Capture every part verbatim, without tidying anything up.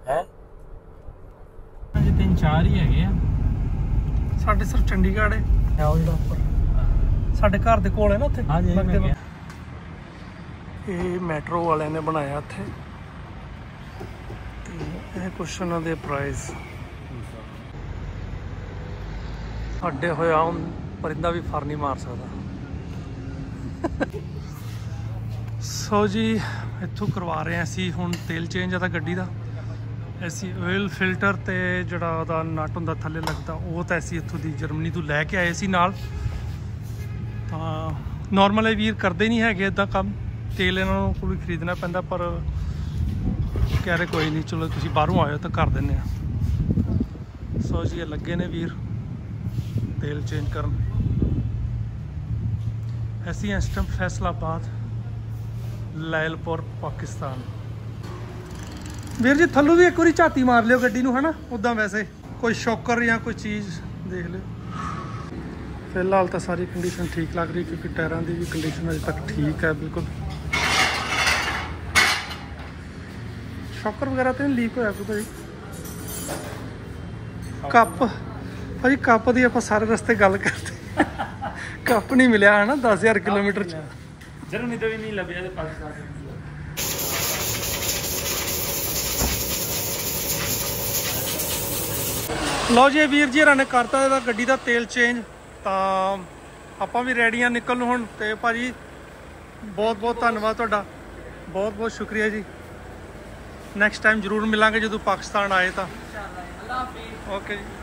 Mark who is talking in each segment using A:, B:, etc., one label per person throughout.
A: है अजे तीन चार ही है साढ़े सिर्फ चंडीगढ़ है उपर साढ़े घर के कोल है ना उत्थे। ये मैट्रो वाले ने बनाया इत्थे ये कुछ उन्होंने प्राइस अड्डे होया हूँ परिंदा भी फर नहीं मार सकता। सो जी इत्थों करवा रहे हैं असी हुण तेल चेंज है गड्डी का ऐसी ऑयल फिल्टर तो जोड़ा वह नट होंदा थले लगता वो तो असी इत्थों की जर्मनी तो लैके आए सी नाल। तो नॉर्मल वीर करते नहीं है इदा काम तेल इन्हों को भी खरीदना पैंदा पर कह रहे कोई नहीं चलो तुसीं बाहरों आए तो कर दें। सो जी लगे ने वीर तेल चेंज करन ऐसी इस टाइम फैसलाबाद लायलपुर पाकिस्तान। वीर जी थल्लों भी एक बार झाती मार लियो गड्डी नूं है ना उदा वैसे कोई शॉकर या कोई चीज़ देख लियो। फिलहाल तो सारी कंडीशन ठीक लग रही क्योंकि टायरों की भी कंडीशन अजे तक ठीक है बिल्कुल। शॉकर वगैरह तो नहीं लीक होया कोई भाई। कप भाई कप की आप सारे रस्ते गल करते कप नहीं मिले है ना दस हज़ार किलोमीटर जर्मनी तो भी नहीं लभ्या पाकिस्तान। लो जी वीर जी ने करता गड्डी का तेल चेंज तो आप भी रेडी हाँ निकल हूँ तो भाजी बहुत बहुत धन्यवाद तुहाडा बहुत बहुत शुक्रिया जी। नैक्सट टाइम जरूर मिलांगे जो पाकिस्तान आए तो ओके जी।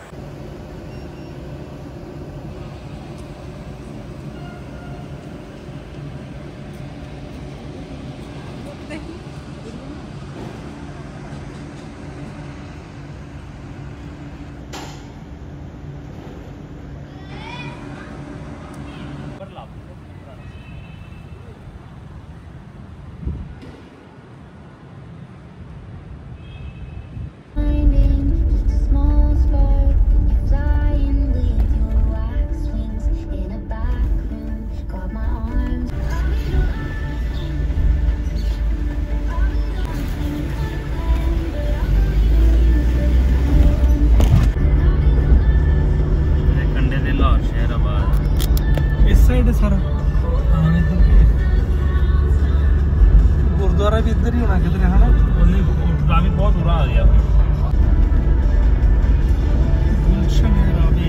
A: गुरुद्वारा भी इधर ही होना किधर है ना भी बहुत बुरा आ गया गुलशन है रावी।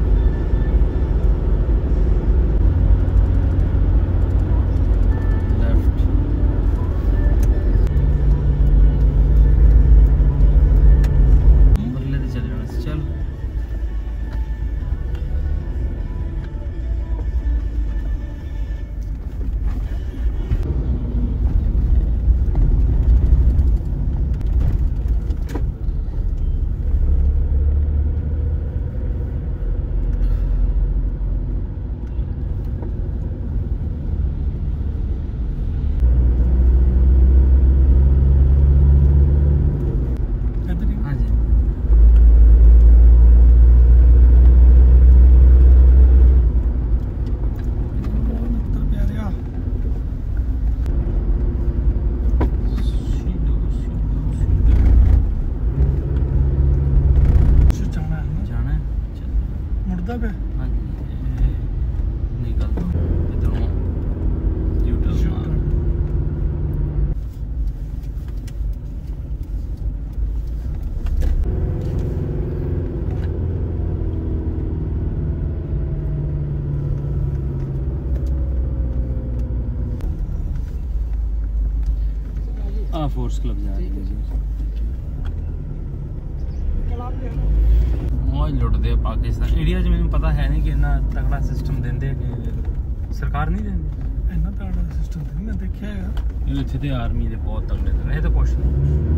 A: फोर्स क्लब जा रही है मौज लुटते पाकिस्तान इंडिया च मैंने पता है नहीं कि इन्ना तगड़ा सिस्टम देंदे कि सरकार नहीं देंदी इन्ना तगड़ा सिस्टम नहीं मैं देखा है इत्थे ते आर्मी दे बहुत तगड़े ने तो कुछ नहीं।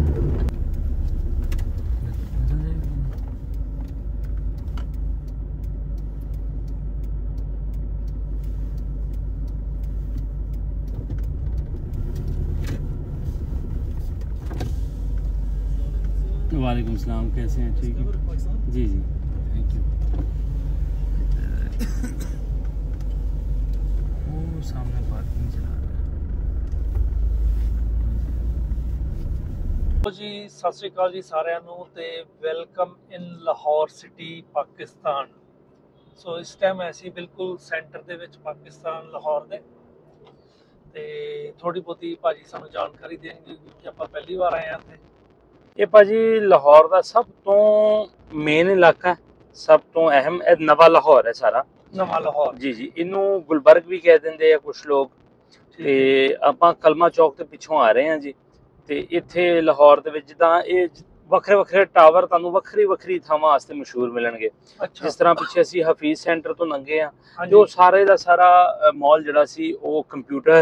A: वालेकुम सलाम कैसे हैं ठीक है जी जी थैंक यू। वो सामने पार्किंग चला रहा है। तो जी सत श्री अकाल जी सारिਆਂ ਨੂੰ ਤੇ welcome in Lahore city Pakistan. So ਇਸ ਟਾਈਮ ਐਸੀ ਬਿਲਕੁਲ ਸੈਂਟਰ ਦੇ ਵਿੱਚ ਪਾਕਿਸਤਾਨ ਲਾਹੌਰ ਦੇ ਤੇ ਥੋੜੀ ਬਹੁਤੀ ਭਾਜੀ ਸਾਨੂੰ ਜਾਣਕਾਰੀ ਦੇਣਗੇ ਕਿ ਆਪਾਂ ਪਹਿਲੀ ਵਾਰ ਆਏ ਆ ਇੱਥੇ।
B: ਇਹ ਭਾਜੀ ਲਾਹੌਰ ਦਾ ਸਭ ਤੋਂ ਮੇਨ ਇਲਾਕਾ, ਸਭ ਤੋਂ ਅਹਿਮ ਇਹ ਨਵਾਂ ਲਾਹੌਰ ਹੈ ਸਾਰਾ।
A: ਨਵਾਂ ਲਾਹੌਰ
B: ਜੀ ਜੀ, ਇਹਨੂੰ ਗੁਲਬਰਗ ਵੀ ਕਹਿ ਦਿੰਦੇ ਆ ਕੁਝ ਲੋਕ। ਤੇ ਆਪਾਂ ਕਲਮਾ ਚੌਕ ਦੇ ਪਿੱਛੋਂ ਆ ਰਹੇ ਹਾਂ ਜੀ। ਤੇ ਇੱਥੇ ਲਾਹੌਰ ਦੇ ਵਿੱਚ ਜਿੱਦਾਂ ਇਹ ਵੱਖਰੇ ਵੱਖਰੇ ਟਾਵਰ ਤੁਹਾਨੂੰ ਵੱਖਰੀ ਵੱਖਰੀ ਥਾਵਾਂ ਵਾਸਤੇ ਮਸ਼ਹੂਰ ਮਿਲਣਗੇ। ਜਿਸ ਤਰ੍ਹਾਂ ਪਿੱਛੇ ਅਸੀਂ ਹਫੀਜ਼ ਸੈਂਟਰ ਤੋਂ ਲੰਘੇ ਆ, ਜੋ ਸਾਰੇ ਦਾ ਸਾਰਾ ਮਾਲ ਜਿਹੜਾ ਸੀ ਉਹ ਕੰਪਿਊਟਰ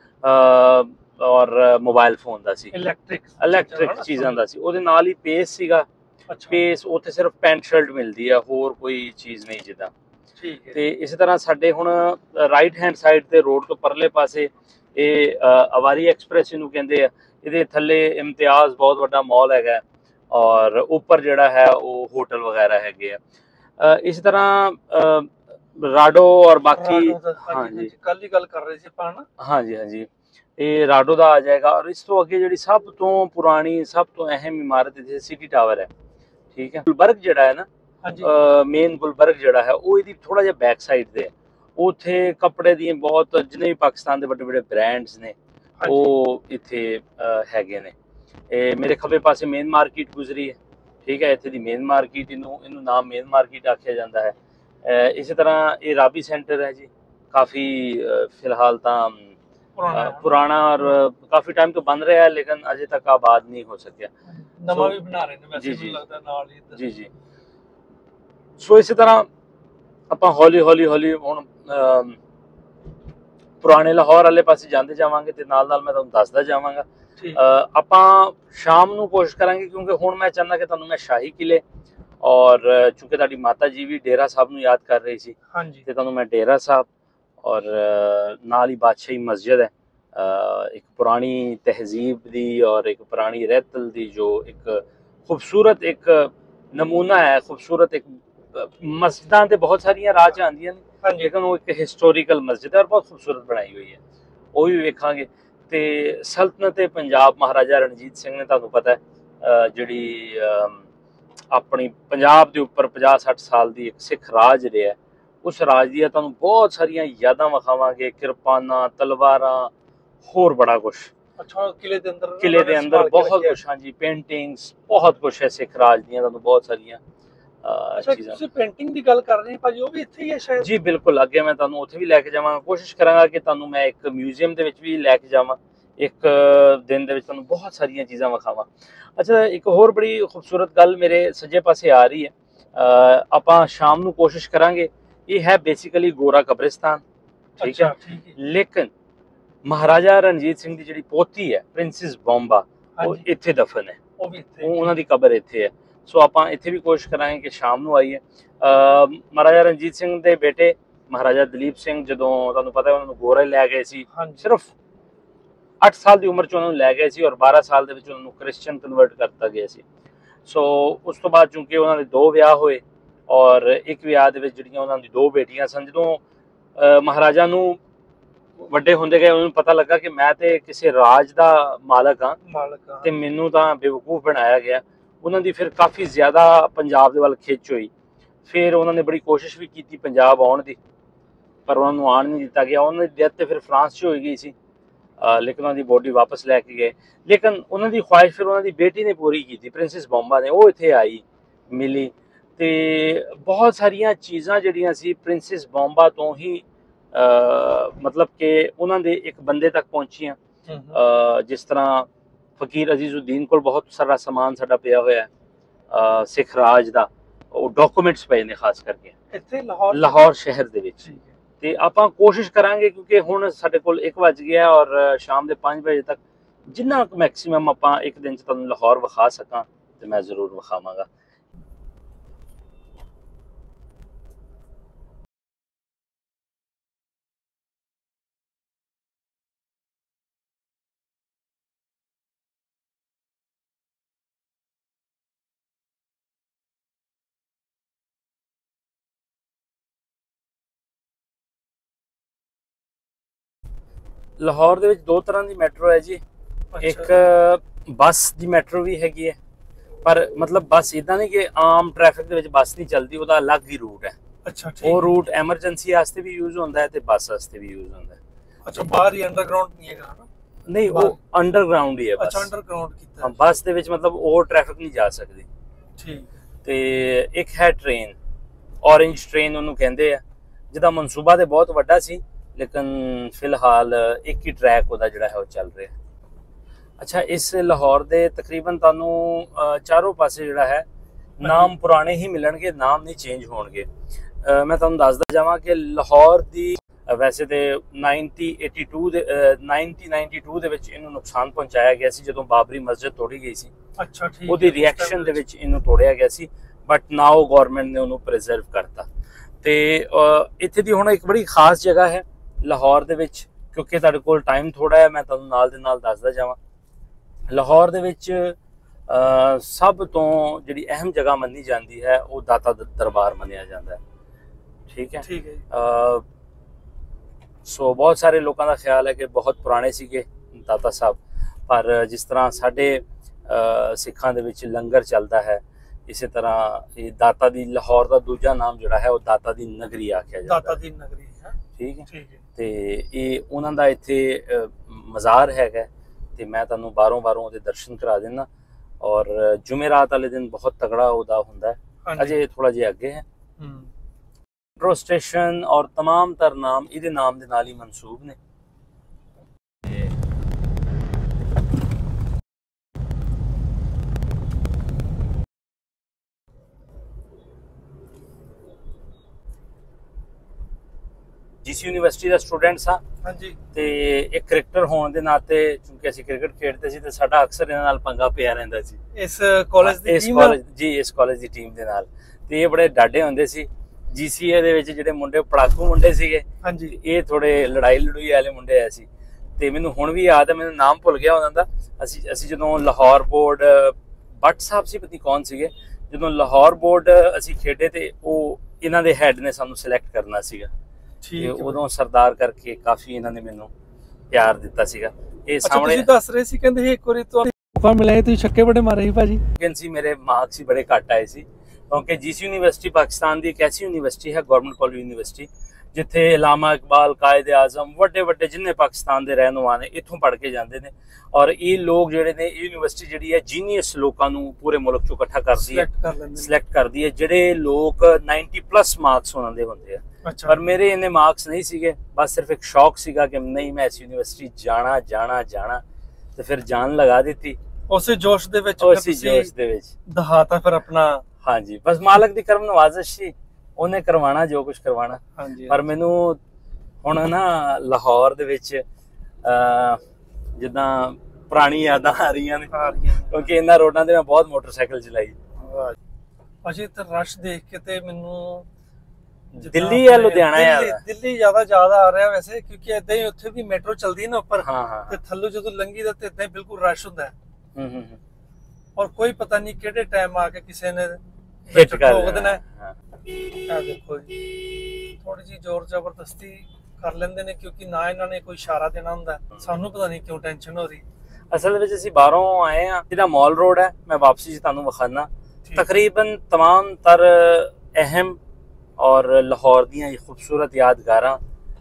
B: ਔਰ ਮੋਬਾਈਲ ਫੋਨ ਦਾ ਸੀ, ਇਲੈਕਟ੍ਰਿਕ ਇਲੈਕਟ੍ਰਿਕ ਚੀਜ਼ਾਂ ਦਾ ਸੀ। ਉਹਦੇ ਨਾਲ ਹੀ ਪੇਸ ਸੀਗਾ। ਪੇਸ ਉੱਥੇ ਸਿਰਫ ਪੈਂਟ ਸ਼ਰਟ ਮਿਲਦੀ ਆ, ਹੋਰ ਕੋਈ ਚੀਜ਼ ਨਹੀਂ ਜਿੱਦਾਂ। ਤੇ ਇਸੇ ਤਰ੍ਹਾਂ ਸਾਡੇ ਹੁਣ ਰਾਈਟ ਹੈਂਡ ਸਾਈਡ ਤੇ ਰੋਡ ਤੋਂ ਪਰਲੇ ਪਾਸੇ ਇਹ ਅਵਾਰੀ ਐਕਸਪ੍ਰੈਸ ਇਹਨੂੰ ਕਹਿੰਦੇ ਆ। ਇਹਦੇ ਥੱਲੇ ਇਮਤਿਆਜ਼ ਬਹੁਤ ਵੱਡਾ ਮਾਲ ਹੈਗਾ ਔਰ ਉੱਪਰ ਜਿਹੜਾ ਹੈ ਉਹ ਹੋਟਲ ਵਗੈਰਾ ਹੈਗੇ ਆ। ਇਸ ਤਰ੍ਹਾਂ ਰਾਡੋ ਔਰ ਬਾਕੀ ਹਾਂਜੀ
A: ਕੱਲ ਹੀ ਗੱਲ ਕਰ ਰਹੇ ਸੀ ਆਪਾਂ ਨਾ।
B: ਹਾਂਜੀ ਹਾਂਜੀ, ਇਹ ਰਾਡੋ ਦਾ ਆ ਜਾਏਗਾ। ਔਰ ਇਸ ਤੋਂ ਅੱਗੇ ਜਿਹੜੀ ਸਭ ਤੋਂ ਪੁਰਾਣੀ ਸਭ ਤੋਂ ਅਹਿਮ ਇਮਾਰਤ ਇੱਥੇ ਸਿਟੀ ਟਾਵਰ ਹੈ। ਠੀਕ ਹੈ, ਗੁਲਬਰਗ ਜਿਹੜਾ ਹੈ ਨਾ, ਮੇਨ ਗੁਲਬਰਗ ਜਿਹੜਾ ਹੈ ਉਹ ਇਹਦੀ ਥੋੜਾ ਜਿਹਾ ਬੈਕ ਸਾਈਡ ਤੇ ਹੈ। ਉੱਥੇ ਕੱਪੜੇ ਦੀਆਂ ਬਹੁਤ ਜਿੰਨੇ ਵੀ ਪਾਕਿਸਤਾਨ ਦੇ ਵੱਡੇ ਵੱਡੇ ਬ੍ਰਾਂਡਸ ਨੇ ਉਹ ਇੱਥੇ ਹੈਗੇ ਨੇ। ਇਹ ਮੇਰੇ ਖੱਬੇ ਪਾਸੇ ਮੇਨ ਮਾਰਕੀਟ ਗੁਜ਼ਰੀ ਹੈ। ਠੀਕ ਹੈ, ਇੱਥੇ ਦੀ ਮੇਨ ਮਾਰਕੀਟ ਇਹਨੂੰ ਇਹਨੂੰ ਨਾਮ ਮੇਨ ਮਾਰਕੀਟ ਆਖਿਆ ਜਾਂਦਾ ਹੈ। ਇਸੇ ਤਰ੍ਹਾਂ ਇਹ ਰਾਬੀ ਸੈਂਟਰ ਹੈ ਜੀ, ਕਾਫੀ ਫਿਲਹਾਲ ਤਾਂ ਪੁਰਾਣਾ ਔਰ ਕਾਫੀ ਟਾਈਮ ਤੋਂ ਬਣ ਰਿਹਾ ਹੈ, ਲੇਕਿਨ ਅਜੇ ਤੱਕ ਆਬਾਦ ਨਹੀਂ ਹੋ ਸਕਿਆ।
A: ਨਵਾਂ ਵੀ ਬਣਾ ਰਹੇ ਨੇ ਵੈਸੇ, ਮੈਨੂੰ ਲੱਗਦਾ ਨਾਲ ਹੀ।
B: ਜੀ ਜੀ, ਸੋ ਇਸੇ ਤਰ੍ਹਾਂ ਆਪਾਂ ਹੌਲੀ ਹੌਲੀ ਹੌਲੀ ਹੁਣ ਪੁਰਾਣੇ ਲਾਹੌਰ ਵਾਲੇ ਪਾਸੇ ਜਾਂਦੇ ਜਾਵਾਂਗੇ ਤੇ ਨਾਲ ਨਾਲ ਮੈਂ ਤੁਹਾਨੂੰ ਦੱਸਦਾ ਜਾਵਾਂਗਾ। ਆਪਾਂ ਸ਼ਾਮ ਨੂੰ ਕੋਸ਼ਿਸ਼ ਕਰਾਂਗੇ, ਕਿਉਂਕਿ ਹੁਣ ਮੈਂ ਚਾਹੁੰਦਾ ਕਿ ਤੁਹਾਨੂੰ ਮੈਂ ਸ਼ਾਹੀ ਕਿਲੇ ਔਰ ਚੂੰਕਿ ਤੁਹਾਡੀ ਮਾਤਾ ਜੀ ਵੀ ਡੇਰਾ ਸਾਹਿਬ ਨੂੰ ਯਾਦ ਕਰ ਰਹੀ ਸੀ, ਤੇ ਤੁਹਾਨੂੰ ਮੈਂ ਡੇਰਾ ਸਾਹਿਬ ਔਰ ਨਾਲ ਹੀ ਬਾਦਸ਼ਾਹੀ ਮਸਜਿਦ ਹੈ, ਇੱਕ ਪੁਰਾਣੀ ਤਹਿਜ਼ੀਬ ਦੀ ਔਰ ਇੱਕ ਪੁਰਾਣੀ ਰਹਿਤਲ ਦੀ ਜੋ ਇੱਕ ਖੂਬਸੂਰਤ ਇੱਕ ਨਮੂਨਾ ਹੈ। ਖੂਬਸੂਰਤ ਇੱਕ ਮਸਜਿਦਾਂ ਤੇ ਬਹੁਤ ਸਾਰੀਆਂ ਰਾਹ ਚ ਆਉਂਦੀਆਂ ਨੇ, ਲੇਕਿਨ ਉਹ ਇੱਕ ਹਿਸਟੋਰੀਕਲ ਮਸਜਿਦ ਹੈ ਔਰ ਬਹੁਤ ਖੂਬਸੂਰਤ ਬਣਾਈ ਹੋਈ ਹੈ, ਉਹ ਵੀ ਵੇਖਾਂਗੇ। ਤੇ ਸਲਤਨਤ ਪੰਜਾਬ ਮਹਾਰਾਜਾ ਰਣਜੀਤ ਸਿੰਘ ਨੇ, ਤੁਹਾਨੂੰ ਪਤਾ ਹੈ, ਜਿਹੜੀ ਆਪਣੀ ਪੰਜਾਬ ਦੇ ਉੱਪਰ ਪੰਜਾਹ ਸੱਠ ਸਾਲ ਦੀ ਇੱਕ ਸਿੱਖ ਰਾਜ ਰਿਹਾ, ਉਸ ਰਾਜ ਦੀਆਂ ਤੁਹਾਨੂੰ ਬਹੁਤ ਸਾਰੀਆਂ ਯਾਦਾਂ ਵਿਖਾਵਾਂਗੇ। ਕਿਰਪਾਨਾਂ, ਤਲਵਾਰਾਂ, ਹੋਰ ਬੜਾ ਕੁਛ।
A: ਅੱਛਾ, ਕਿਲੇ ਦੇ ਅੰਦਰ
B: ਕਿਲੇ ਦੇ ਅੰਦਰ ਬਹੁਤ ਕੁਛ, ਹਾਂਜੀ, ਪੇਂਟਿੰਗਸ, ਬਹੁਤ ਕੁਛ ਹੈ ਸਿੱਖ ਰਾਜ ਦੀਆਂ, ਤੁਹਾਨੂੰ ਬਹੁਤ ਸਾਰੀਆਂ
A: ਚੀਜ਼ਾਂ। ਤੁਸੀਂ ਪੇਂਟਿੰਗ ਦੀ ਗੱਲ ਕਰ ਰਹੇ ਭਾਜੀ, ਉਹ ਵੀ ਇੱਥੇ ਹੀ ਹੈ ਸ਼ਾਇਦ?
B: ਜੀ ਬਿਲਕੁਲ, ਅੱਗੇ ਮੈਂ ਤੁਹਾਨੂੰ ਉੱਥੇ ਵੀ ਲੈ ਕੇ ਜਾਵਾਂਗਾ। ਕੋਸ਼ਿਸ਼ ਕਰਾਂਗਾ ਕਿ ਤੁਹਾਨੂੰ ਮੈਂ ਇੱਕ ਮਿਊਜ਼ੀਅਮ ਦੇ ਵਿੱਚ ਵੀ ਲੈ ਕੇ ਜਾਵਾਂ, ਇੱਕ ਦਿਨ ਦੇ ਵਿੱਚ ਤੁਹਾਨੂੰ ਬਹੁਤ ਸਾਰੀਆਂ ਚੀਜ਼ਾਂ ਵਿਖਾਵਾਂ। ਅੱਛਾ, ਇੱਕ ਹੋਰ ਬੜੀ ਖੂਬਸੂਰਤ ਗੱਲ ਮੇਰੇ ਸੱਜੇ ਪਾਸੇ ਆ ਰਹੀ ਹੈ। ਆਪਾਂ ਸ਼ਾਮ ਨੂੰ ਕੋਸ਼ਿਸ਼ ਕਰਾਂਗੇ, ਇਹ ਹੈ ਬੇਸਿਕਲੀ ਗੋਰਾ ਕਬਰਿਸਤਾਨ। ਠੀਕ ਹੈ, ਲੇਕਿਨ ਮਹਾਰਾਜਾ ਰਣਜੀਤ ਸਿੰਘ ਦੀ ਜਿਹੜੀ ਪੋਤੀ ਹੈ ਪ੍ਰਿੰਸੈਸ ਬੰਬਾ, ਉਹ ਇੱਥੇ ਦਫਨ ਹੈ, ਉਹ ਵੀ ਇੱਥੇ, ਉਹਨਾਂ ਦੀ ਕਬਰ ਇੱਥੇ ਹੈ। ਸੋ ਆਪਾਂ ਇੱਥੇ ਵੀ ਕੋਸ਼ਿਸ਼ ਕਰਾਂਗੇ ਕਿ ਸ਼ਾਮ ਨੂੰ ਆਈਏ। ਮਹਾਰਾਜਾ ਰਣਜੀਤ ਸਿੰਘ ਦੇ ਬੇਟੇ ਮਹਾਰਾਜਾ ਦਲੀਪ ਸਿੰਘ, ਜਦੋਂ ਤੁਹਾਨੂੰ ਪਤਾ ਉਹਨਾਂ ਨੂੰ ਗੋਰਾ ਲੈ ਗਏ ਸੀ, ਸਿਰਫ ਅੱਠ ਸਾਲ ਦੀ ਉਮਰ ਚ ਉਹਨਾਂ ਨੂੰ ਲੈ ਗਏ ਸੀ ਔਰ ਬਾਰਾਂ ਸਾਲ ਦੇ ਵਿੱਚ ਉਹਨਾਂ ਨੂੰ ਕ੍ਰਿਸਚਨ ਕਨਵਰਟ ਕਰਤਾ ਗਿਆ ਸੀ। ਸੋ ਉਸ ਤੋਂ ਬਾਅਦ ਚੂੰਕਿ ਉਹਨਾਂ ਦੇ ਦੋ ਵਿਆਹ ਹੋਏ ਔਰ ਇੱਕ ਵਿਆਹ ਦੇ ਵਿੱਚ ਜਿਹੜੀਆਂ ਉਹਨਾਂ ਦੀ ਦੋ ਬੇਟੀਆਂ ਸਨ, ਜਦੋਂ ਮਹਾਰਾਜਾ ਨੂੰ ਵੱਡੇ ਹੁੰਦੇ ਗਏ, ਉਹਨਾਂ ਨੂੰ ਪਤਾ ਲੱਗਾ ਕਿ ਮੈਂ ਤੇ ਕਿਸੇ ਰਾਜ ਦਾ ਮਾਲਕ ਹਾਂ ਤੇ ਮੈਨੂੰ ਤਾਂ ਬੇਵਕੂਫ ਬਣਾਇਆ ਗਿਆ। ਉਹਨਾਂ ਦੀ ਫਿਰ ਕਾਫੀ ਜ਼ਿਆਦਾ ਪੰਜਾਬ ਦੇ ਵੱਲ ਖਿੱਚ ਹੋਈ। ਫਿਰ ਉਹਨਾਂ ਨੇ ਬੜੀ ਕੋਸ਼ਿਸ਼ ਵੀ ਕੀਤੀ ਪੰਜਾਬ ਆਉਣ ਦੀ, ਪਰ ਉਹਨਾਂ ਨੂੰ ਆਉਣ ਨਹੀਂ ਦਿੱਤਾ ਗਿਆ। ਉਹਨਾਂ ਦੀ ਡੈਥ ਤੇ ਫਿਰ ਫਰਾਂਸ 'ਚ ਹੋਈ ਗਈ ਸੀ, ਲੇਕਿਨ ਉਹਨਾਂ ਦੀ ਬੋਡੀ ਵਾਪਸ ਲੈ ਕੇ ਗਏ। ਲੇਕਿਨ ਉਹਨਾਂ ਦੀ ਖੁਆਇਸ਼ ਫਿਰ ਉਹਨਾਂ ਦੀ ਬੇਟੀ ਨੇ ਪੂਰੀ ਕੀਤੀ, ਪ੍ਰਿੰਸੈਸ ਬੰਬਾ ਨੇ। ਉਹ ਇੱਥੇ ਆਈ, ਮਿਲੀ, ਤੇ ਬਹੁਤ ਸਾਰੀਆਂ ਚੀਜ਼ਾਂ ਜਿਹੜੀਆਂ ਸੀ ਪ੍ਰਿੰਸੈਸ ਬੰਬਾ ਤੋਂ ਹੀ ਮਤਲਬ ਕਿ ਉਹਨਾਂ ਦੇ ਇੱਕ ਬੰਦੇ ਤੱਕ ਪਹੁੰਚੀਆਂ। ਜਿਸ ਤਰ੍ਹਾਂ ਫਕੀਰ ਅਜ਼ੀਜ਼ੁਦੀਨ ਕੋਲ ਬਹੁਤ ਸਾਰਾ ਸਮਾਨ ਸਾਡਾ ਪਿਆ ਹੋਇਆ ਸਿੱਖ ਰਾਜ ਦਾ, ਉਹ ਡਾਕੂਮੈਂਟਸ ਪਏ ਨੇ ਖਾਸ ਕਰਕੇ ਇੱਥੇ ਲਾਹੌਰ ਲਾਹੌਰ ਸ਼ਹਿਰ ਦੇ ਵਿੱਚ। ਤੇ ਆਪਾਂ ਕੋਸ਼ਿਸ਼ ਕਰਾਂਗੇ, ਕਿਉਂਕਿ ਹੁਣ ਸਾਡੇ ਕੋਲ ਇੱਕ ਵੱਜ ਗਿਆ ਔਰ ਸ਼ਾਮ ਦੇ ਪੰਜ ਵਜੇ ਤੱਕ ਜਿੰਨਾ ਕੁ ਮੈਕਸੀਮਮ ਆਪਾਂ ਇੱਕ ਦਿਨ 'ਚ ਤੁਹਾਨੂੰ ਲਾਹੌਰ ਵਿਖਾ ਸਕਾਂ ਤੇ ਮੈਂ ਜ਼ਰੂਰ ਵਿਖਾਵਾਂਗਾ। ਲਾਹੌਰ ਦੇ ਵਿੱਚ ਦੋ ਤਰ੍ਹਾਂ ਦੀ ਮੈਟਰੋ ਹੈ ਜੀ। ਇੱਕ ਬੱਸ ਦੀ ਮੈਟਰੋ ਵੀ ਹੈਗੀ ਹੈ, ਪਰ ਮਤਲਬ ਬੱਸ ਇਦਾਂ ਨਹੀਂ ਕਿ ਆਮ ਟ੍ਰੈਫਿਕ ਦੇ ਵਿੱਚ ਬੱਸ ਨਹੀਂ ਚੱਲਦੀ, ਉਹਦਾ ਅਲੱਗ ਹੀ ਰੂਟ ਹੈ।
A: ਅੱਛਾ ਠੀਕ
B: ਉਹ ਰੂਟ ਐਮਰਜੈਂਸੀ ਵਾਸਤੇ ਵੀ ਯੂਜ਼ ਹੁੰਦਾ ਹੈ ਤੇ ਬੱਸ ਵਾਸਤੇ ਵੀ ਯੂਜ਼ ਹੁੰਦਾ ਹੈ।
A: ਅੱਛਾ ਬਾਹਰ ਹੀ ਅੰਡਰਗਰਾਉਂਡ ਨਹੀਂ ਹੈਗਾ ਨਾ?
B: ਨਹੀਂ, ਉਹ ਅੰਡਰਗਰਾਉਂਡ ਹੀ ਹੈ ਬੱਸ।
A: ਅੱਛਾ ਅੰਡਰਗਰਾਉਂਡ ਕੀਤਾ।
B: ਬੱਸ ਦੇ ਵਿੱਚ ਮਤਲਬ ਉਹ ਟ੍ਰੈਫਿਕ ਨਹੀਂ ਜਾ ਸਕਦੀ।
A: ਠੀਕ।
B: ਤੇ ਇੱਕ ਹੈ ਟ੍ਰੇਨ, ਔਰੇਂਜ ਟ੍ਰੇਨ ਉਹਨੂੰ ਕਹਿੰਦੇ ਆ, ਜਿਹਦਾ ਮਨਸੂਬਾ ਤੇ ਬਹੁਤ ਵੱਡਾ ਸੀ ਲੇਕਿਨ ਫਿਲਹਾਲ ਇੱਕ ਹੀ ਟਰੈਕ ਉਹਦਾ ਜਿਹੜਾ ਹੈ ਉਹ ਚੱਲ ਰਿਹਾ। ਅੱਛਾ, ਇਸ ਲਾਹੌਰ ਦੇ ਤਕਰੀਬਨ ਤੁਹਾਨੂੰ ਚਾਰੋਂ ਪਾਸੇ ਜਿਹੜਾ ਹੈ ਨਾਮ ਪੁਰਾਣੇ ਹੀ ਮਿਲਣਗੇ, ਨਾਮ ਨਹੀਂ ਚੇਂਜ ਹੋਣਗੇ। ਮੈਂ ਤੁਹਾਨੂੰ ਦੱਸਦਾ ਜਾਵਾਂ ਕਿ ਲਾਹੌਰ ਦੀ ਵੈਸੇ ਤੇ ਨਾਈਨਟੀ ਏਟੀ ਟੂ ਦੇ ਨਾਈਨਟੀ ਨਾਈਨਟੀ ਟੂ ਦੇ ਵਿੱਚ ਇਹਨੂੰ ਨੁਕਸਾਨ ਪਹੁੰਚਾਇਆ ਗਿਆ ਸੀ ਜਦੋਂ ਬਾਬਰੀ ਮਸਜਿਦ ਤੋੜੀ ਗਈ ਸੀ।
A: ਅੱਛਾ ਠੀਕ।
B: ਉਹਦੀ ਰਿਐਕਸ਼ਨ ਦੇ ਵਿੱਚ ਇਹਨੂੰ ਤੋੜਿਆ ਗਿਆ ਸੀ, ਬਟ ਨਾਓ ਗਵਰਨਮੈਂਟ ਨੇ ਉਹਨੂੰ ਪ੍ਰੀਜ਼ਰਵ ਕਰਤਾ। ਤੇ ਇੱਥੇ ਦੀ ਹੁਣ ਇੱਕ ਬੜੀ ਖਾਸ ਜਗ੍ਹਾ ਹੈ ਲਾਹੌਰ ਦੇ ਵਿੱਚ, ਕਿਉਂਕਿ ਤੁਹਾਡੇ ਕੋਲ ਟਾਈਮ ਥੋੜਾ ਹੈ, ਮੈਂ ਤੁਹਾਨੂੰ ਨਾਲ ਦੇ ਨਾਲ ਦੱਸਦਾ ਜਾਵਾਂ। ਲਾਹੌਰ ਦੇ ਵਿੱਚ ਸਭ ਤੋਂ ਜਿਹੜੀ ਅਹਿਮ ਜਗ੍ਹਾ ਮੰਨੀ ਜਾਂਦੀ ਹੈ ਉਹ ਦਾਤਾ ਦਰਬਾਰ ਮੰਨਿਆ ਜਾਂਦਾ ਹੈ। ਠੀਕ ਹੈ
A: ਠੀਕ ਹੈ।
B: ਸੋ ਬਹੁਤ ਸਾਰੇ ਲੋਕਾਂ ਦਾ ਖਿਆਲ ਹੈ ਕਿ ਬਹੁਤ ਪੁਰਾਣੇ ਸੀਗੇ ਦਾਤਾ ਸਾਹਿਬ, ਪਰ ਜਿਸ ਤਰ੍ਹਾਂ ਸਾਡੇ ਸਿੱਖਾਂ ਦੇ ਵਿੱਚ ਲੰਗਰ ਚੱਲਦਾ ਹੈ, ਇਸੇ ਤਰ੍ਹਾਂ ਇਹ ਦਾਤਾ ਦੀ ਲਾਹੌਰ ਦਾ ਦੂਜਾ ਨਾਮ ਜਿਹੜਾ ਹੈ ਉਹ ਦਾਤਾ ਦੀ ਨਗਰੀ ਆਖਿਆ ਜਾਂਦਾ।
A: ਦਾਤਾ ਦੀ ਨਗਰੀ ਹੈ।
B: ਠੀਕ ਹੈ
A: ਠੀਕ ਹੈ।
B: ਤੇ ਇਹ ਉਹਨਾਂ ਦਾ ਇੱਥੇ ਮਜ਼ਾਰ ਹੈਗਾ, ਤੇ ਮੈਂ ਤੁਹਾਨੂੰ ਬਾਹਰੋਂ ਬਾਹਰੋਂ ਉਹਦੇ ਦਰਸ਼ਨ ਕਰਾ ਦੇਣਾ। ਔਰ ਜੁਮੇਰਾਤ ਵਾਲੇ ਦਿਨ ਬਹੁਤ ਤਗੜਾ ਉਹਦਾ ਹੁੰਦਾ ਹੈ, ਅਜੇ ਥੋੜਾ ਜਿਹਾ ਅੱਗੇ ਹੈ। ਮੈਟਰੋ ਸਟੇਸ਼ਨ ਔਰ तमाम तर ਨਾਮ ਇਹਦੇ ਨਾਮ ਦੇ ਨਾਲ ਹੀ ਮਨਸੂਬ ਨੇ। ਜਿਸ ਯੂਨੀਵਰਸਿਟੀ ਦਾ ਸਟੂਡੈਂਟ ਸਾਂ
A: ਹਾਂਜੀ,
B: ਤੇ ਇੱਕ ਕ੍ਰਿਕਟਰ ਹੋਣ ਦੇ ਨਾਤੇ ਕਿਉਂਕਿ ਅਸੀਂ ਕ੍ਰਿਕਟ ਖੇਡਦੇ ਸੀ ਤੇ ਸਾਡਾ ਅਕਸਰ ਇਹਨਾਂ ਨਾਲ ਪੰਗਾ ਪਿਆ ਰਹਿੰਦਾ ਸੀ।
A: ਇਸ ਕਾਲਜ ਦੀ
B: ਟੀਮ ਨਾਲ? ਜੀ ਇਸ ਕਾਲਜ ਦੀ ਟੀਮ ਦੇ ਨਾਲ। ਤੇ ਇਹ ਬੜੇ ਡਾਢੇ ਹੁੰਦੇ ਸੀ। ਜੀਸੀਏ ਦੇ ਵਿੱਚ ਜਿਹੜੇ ਮੁੰਡੇ ਪੜਾਕੂ ਮੁੰਡੇ ਸੀਗੇ,
A: ਹਾਂਜੀ,
B: ਇਹ ਥੋੜੇ ਲੜਾਈ ਲੜੂਈ ਵਾਲੇ ਮੁੰਡੇ ਆਏ ਸੀ। ਤੇ ਮੈਨੂੰ ਹੁਣ ਵੀ ਯਾਦ ਹੈ, ਮੈਨੂੰ ਨਾਮ ਭੁੱਲ ਗਿਆ ਉਹਨਾਂ ਦਾ। ਅਸੀਂ ਅਸੀਂ ਜਦੋਂ ਲਾਹੌਰ ਬੋਰਡ, ਬੱਟ ਸਾਹਿਬ ਸੀ ਪਤੀ ਕੌਣ ਸੀਗੇ, ਜਦੋਂ ਲਾਹੌਰ ਬੋਰਡ ਅਸੀਂ ਖੇਡੇ ਤੇ ਉਹ ਇਹਨਾਂ ਦੇ ਹੈਡ ਨੇ ਸਾਨੂੰ ਸਿਲੈਕਟ ਕਰਨਾ ਸੀਗਾ। ਤੇ ਉਦੋਂ ਸਰਦਾਰ ਕਰਕੇ ਕਾਫੀ ਇਹਨਾਂ ਨੇ ਮੈਨੂੰ ਪਿਆਰ ਦਿੱਤਾ ਸੀਗਾ। ਇਹ ਸਾਹਮਣੇ
A: ਤੁਸੀਂ ਦੱਸ ਰਹੇ ਸੀ, ਕਹਿੰਦੇ ਇੱਕ ਵਾਰੀ ਤੁਹਾਨੂੰ ਮੌਕਾ ਮਿਲਿਆ ਤੁਸੀਂ ਛੱਕੇ ਬੜੇ ਮਾਰੇ ਸੀ ਭਾਜੀ।
B: ਸੀ ਮੇਰੇ ਮਾਰਕਸ ਹੀ ਬੜੇ ਘੱਟ ਆਏ ਸੀ, ਕਿਉਂਕਿ ਜਿਸ ਯੂਨੀਵਰਸਿਟੀ ਪਾਕਿਸਤਾਨ ਦੀ ਇੱਕ ਐਸੀ ਯੂਨੀਵਰਸਿਟੀ ਹੈ, ਗਵਰਨਮੈਂਟ ਕਾਲਜ ਯੂਨੀਵਰਸਿਟੀ, ਜਿੱਥੇ ਇਲਾਮਾ ਇਕਬਾਲ, ਕਾਇਦ ਆਜ਼ਮ, ਵੱਡੇ ਵੱਡੇ ਜਿੰਨੇ ਪਾਕਿਸਤਾਨ ਦੇ ਰਹਿਨੁਮਾ ਨੇ ਇੱਥੋਂ ਪੜ੍ਹ ਕੇ ਜਾਂਦੇ ਨੇ। ਔਰ ਇਹ ਲੋਕ ਜਿਹੜੇ ਨੇ, ਇਹ ਯੂਨੀਵਰਸਿਟੀ ਜਿਹੜੀ ਹੈ ਜੀਨੀਅਸ ਲੋਕਾਂ ਨੂੰ ਪੂਰੇ ਮੁਲਕ ਚੋਂ ਇਕੱਠਾ ਕਰਦੀ ਹੈ, ਸਿਲੈਕਟ ਕਰਦੀ ਹੈ, ਜਿਹੜੇ ਲੋਕ ਨਾਈਨਟੀ ਪਲੱਸ ਮਾਰਕਸ ਉਹਨਾਂ ਦੇ ਹੁੰਦੇ ਆ। ਪਰ ਮੇਰੇ ਇੰਨੇ ਮਾਰਕਸ ਨਹੀਂ ਸੀਗੇ, ਬਸ ਸਿਰਫ ਇੱਕ ਸ਼ੌਕ ਸੀਗਾ ਕਿ ਨਹੀਂ ਮੈਂ ਇਸ ਯੂਨੀਵਰਸਿਟੀ ਜਾਣਾ ਜਾਣਾ ਜਾਣਾ, ਤੇ ਫਿਰ ਜਾਨ ਲਗਾ ਦਿੱਤੀ
A: ਉਸੇ ਜੋਸ਼ ਦੇ ਵਿੱਚ।
B: ਉਸੇ ਜੋਸ਼ ਦੇ ਵਿੱਚ
A: ਦਿਖਾਤਾ ਫਿਰ ਆਪਣਾ।
B: ਹਾਂਜੀ, ਬਸ ਮਾਲਕ ਦੀ ਕਰਮ ਨਵਾਜ਼ਿਸ਼ ਸੀ, ਉਹਨੇ ਕਰਵਾਣਾ ਜੋ ਕੁਝ ਕਰਵਾਣਾ। ਪਰ ਮੈਨੂੰ ਹੁਣ ਨਾ ਲਾਹੌਰ ਦੇ ਵਿੱਚ ਜਿੱਦਾਂ ਪੁਰਾਣੀ ਯਾਦਾਂ ਆ ਰਹੀਆਂ ਨੇ, ਕਿਉਂਕਿ ਇਹਨਾਂ ਰੋਡਾਂ ਤੇ ਮੈਂ ਬਹੁਤ ਮੋਟਰਸਾਈਕਲ ਚਲਾਈ।
A: ਭਾਜੀ ਤੇ ਰਸ਼ ਦੇਖ ਕੇ ਤੇ ਮੈਨੂੰ
B: ਦਿੱਲੀ ਜਾਂ ਲੁਧਿਆਣਾ ਯਾਦ,
A: ਦਿੱਲੀ ਜ਼ਿਆਦਾ ਜ਼ਿਆਦਾ ਆ ਰਿਹਾ ਵੈਸੇ, ਕਿਉਂਕਿ ਏਦਾਂ ਹੀ ਉੱਥੇ ਵੀ ਮੈਟਰੋ ਚੱਲਦੀ ਹੈ ਨਾ ਉੱਪਰ।
B: ਹਾਂ ਹਾਂ।
A: ਤੇ ਥੱਲੋਂ ਜਦੋਂ ਲੰਗੀ ਦਾ ਤੇ ਏਦਾਂ ਹੀ ਬਿਲਕੁਲ ਰਸ਼ ਹੁੰਦਾ ਹੈ।
B: ਹੂੰ ਹੂੰ।
A: ਔਰ ਕੋਈ ਪਤਾ ਨਹੀਂ ਕਿਹੜੇ ਟਾਈਮ ਆ ਕੇ ਕਿਸੇ ਨੇ
B: ਹਿੱਟ ਕਰ
A: ਦੇਣਾ। ਆ ਦੇਖੋ ਜੀ, ਥੋੜੀ ਜੀ ਜ਼ੋਰ ਜ਼ਬਰਦਸਤੀ ਕਰ ਲੈਂਦੇ ਨੇ, ਕਿਉਂਕਿ ਨਾ ਇਹਨਾਂ ਨੇ ਕੋਈ ਇਸ਼ਾਰਾ ਦੇਣਾ ਹੁੰਦਾ। ਸਾਨੂੰ ਪਤਾ ਨਹੀਂ ਕਿਉਂ ਟੈਨਸ਼ਨ ਹੋ ਰਹੀ।
B: ਅਸਲ ਵਿੱਚ ਅਸੀਂ ਬਾਹਰੋਂ ਆਏ ਆ, ਇਹਦਾ ਮਾਲ ਰੋਡ ਹੈ, ਮੈਂ ਵਾਪਸੀ 'ਚ ਤੁਹਾਨੂੰ ਵਿਖਾਣਾ। ਤਕਰੀਬਨ तमाम तर ਅਹਿਮ ਔਰ ਲਾਹੌਰ ਦੀਆਂ ਖੂਬਸੂਰਤ ਯਾਦਗਾਰਾਂ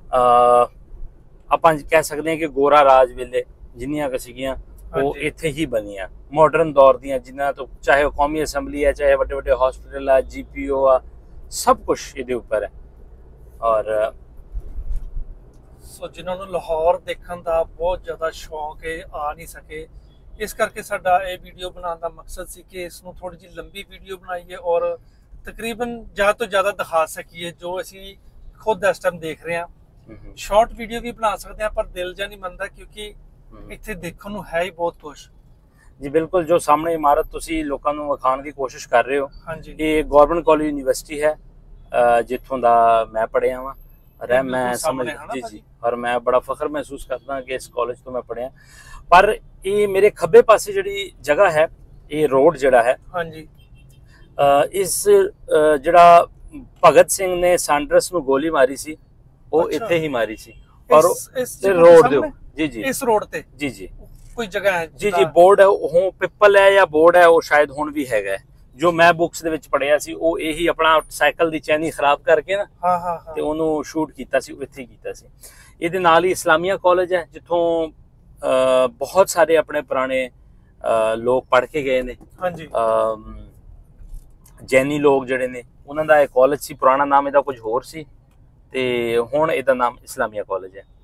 B: ਆਪਾਂ ਕਹਿ ਸਕਦੇ ਹਾਂ ਕਿ ਗੋਰਾ ਰਾਜ ਵੇਲੇ ਜਿੰਨੀਆਂ ਕੁ ਸੀਗੀਆਂ ਉਹ ਇੱਥੇ ਹੀ ਬਣੀਆਂ। ਮਾਡਰਨ ਦੌਰ ਦੀਆਂ ਜਿਨ੍ਹਾਂ ਤੋਂ, ਚਾਹੇ ਉਹ ਕੌਮੀ ਅਸੈਂਬਲੀ ਹੈ, ਚਾਹੇ ਵੱਡੇ ਵੱਡੇ ਹਸਪੀਟਲ ਆ, ਜੀ ਪੀ ਓ ਆ, ਸਭ ਕੁਝ ਇਹਦੇ ਉੱਪਰ ਹੈ। ਔਰ ਸੋ ਜਿਨ੍ਹਾਂ ਨੂੰ ਲਾਹੌਰ ਦੇਖਣ ਦਾ ਬਹੁਤ ਜ਼ਿਆਦਾ ਸ਼ੌਕ ਹੈ, ਆ ਨਹੀਂ ਸਕੇ, ਇਸ ਕਰਕੇ ਸਾਡਾ ਇਹ ਵੀਡੀਓ ਬਣਾਉਣ ਦਾ ਮਕਸਦ ਸੀ ਕਿ ਇਸ ਨੂੰ ਥੋੜੀ ਜਿਹੀ ਲੰਬੀ ਵੀਡੀਓ ਬਣਾਈਏ ਔਰ ਤਕਰੀਬਨ ਜ਼ਿਆਦਾ ਤੋਂ ਜ਼ਿਆਦਾ ਦਿਖਾ ਸਕੀਏ ਜੋ ਅਸੀਂ ਖੁਦ ਇਸ ਟਾਈਮ ਦੇਖ ਰਹੇ ਹਾਂ। ਸ਼ਾਰਟ ਵੀਡੀਓ ਵੀ ਬਣਾ ਸਕਦੇ ਹਾਂ, ਪਰ ਦਿਲ ਜਾ ਨਹੀਂ ਮੰਨਦਾ, ਕਿਉਂਕਿ ਇੱਥੇ ਦੇਖਣ ਨੂੰ ਹੈ ਹੀ ਬਹੁਤ ਕੁਝ। ਜੀ ਬਿਲਕੁਲ, ਜੋ ਸਾਹਮਣੇ ਇਮਾਰਤ ਤੁਸੀਂ ਲੋਕਾਂ ਨੂੰ ਵਿਖਾਉਣ ਦੀ ਕੋਸ਼ਿਸ਼ ਕਰ ਰਹੇ ਹੋ, ਹਾਂਜੀ, ਇਹ ਗਵਰਨਮੈਂਟ ਕਾਲਜ ਯੂਨੀਵਰਸਿਟੀ ਹੈ, ਜਿੱਥੋਂ ਦਾ ਮੈਂ ਪੜ੍ਹਿਆ ਵਾਂ। ਰਹਿ ਮੈਂ ਸਮਝ ਜੀ ਜੀ ਔਰ ਮੈਂ ਬੜਾ ਫਖਰ ਮਹਿਸੂਸ ਕਰਦਾ ਕਿ ਇਸ ਕਾਲਜ ਤੋਂ ਮੈਂ ਪੜ੍ਹਿਆ। ਪਰ ਇਹ ਮੇਰੇ ਖੱਬੇ ਪਾਸੇ ਜਿਹੜੀ ਜਗ੍ਹਾ ਹੈ, ਇਹ ਰੋਡ ਜਿਹੜਾ ਹੈ, ਹਾਂਜੀ, ਇਸ ਜਿਹੜਾ ਭਗਤ ਸਿੰਘ ਨੇ ਸੈਂਡਰਸ ਨੂੰ ਗੋਲੀ ਮਾਰੀ ਸੀ, ਉਹ ਇੱਥੇ ਹੀ ਮਾਰੀ ਸੀ। ਔਰ ਇਸ ਰੋਡ ਦੇ ਜੀ ਜੀ ਇਸ ਰੋਡ ਤੇ ਜੀ ਜੀ
A: ਕੋਈ ਜਗ੍ਹਾ ਹੈ
B: ਜੀ ਜੀ ਬੋਰਡ ਉਹ ਪਿੱਪਲ ਹੈ ਜਾਂ ਬੋਰਡ ਹੈ, ਉਹ ਸ਼ਾਇਦ ਹੁਣ ਵੀ ਹੈਗਾ। ਜੋ ਮੈਂ ਬੁੱਕਸ ਦੇ ਵਿੱਚ ਪੜਿਆ ਸੀ ਉਹ ਇਹੀ ਆਪਣਾ ਸਾਈਕਲ ਦੀ ਚੈਨੀ ਖਰਾਬ ਕਰਕੇ ਨਾ
A: ਹਾਂ ਹਾਂ ਹਾਂ
B: ਤੇ ਉਹਨੂੰ ਸ਼ੂਟ ਕੀਤਾ ਸੀ, ਇੱਥੇ ਹੀ ਕੀਤਾ ਸੀ। ਇਹਦੇ ਨਾਲ ਹੀ ਇਸਲਾਮੀਆ ਕਾਲਜ ਹੈ, ਜਿੱਥੋਂ ਬਹੁਤ ਸਾਰੇ ਆਪਣੇ ਪੁਰਾਣੇ ਲੋਕ ਪੜ੍ਹ ਕੇ ਗਏ ਨੇ।
A: ਹਾਂਜੀ
B: ਜੈਨੀ ਲੋਕ ਜਿਹੜੇ ਨੇ ਉਹਨਾਂ ਦਾ ਇਹ ਕਾਲਜ ਸੀ, ਪੁਰਾਣਾ ਨਾਮ ਇਹਦਾ ਕੁਝ ਹੋਰ ਸੀ ਤੇ ਹੁਣ ਇਹਦਾ ਨਾਮ ਇਸਲਾਮੀਆ ਕਾਲਜ ਹੈ।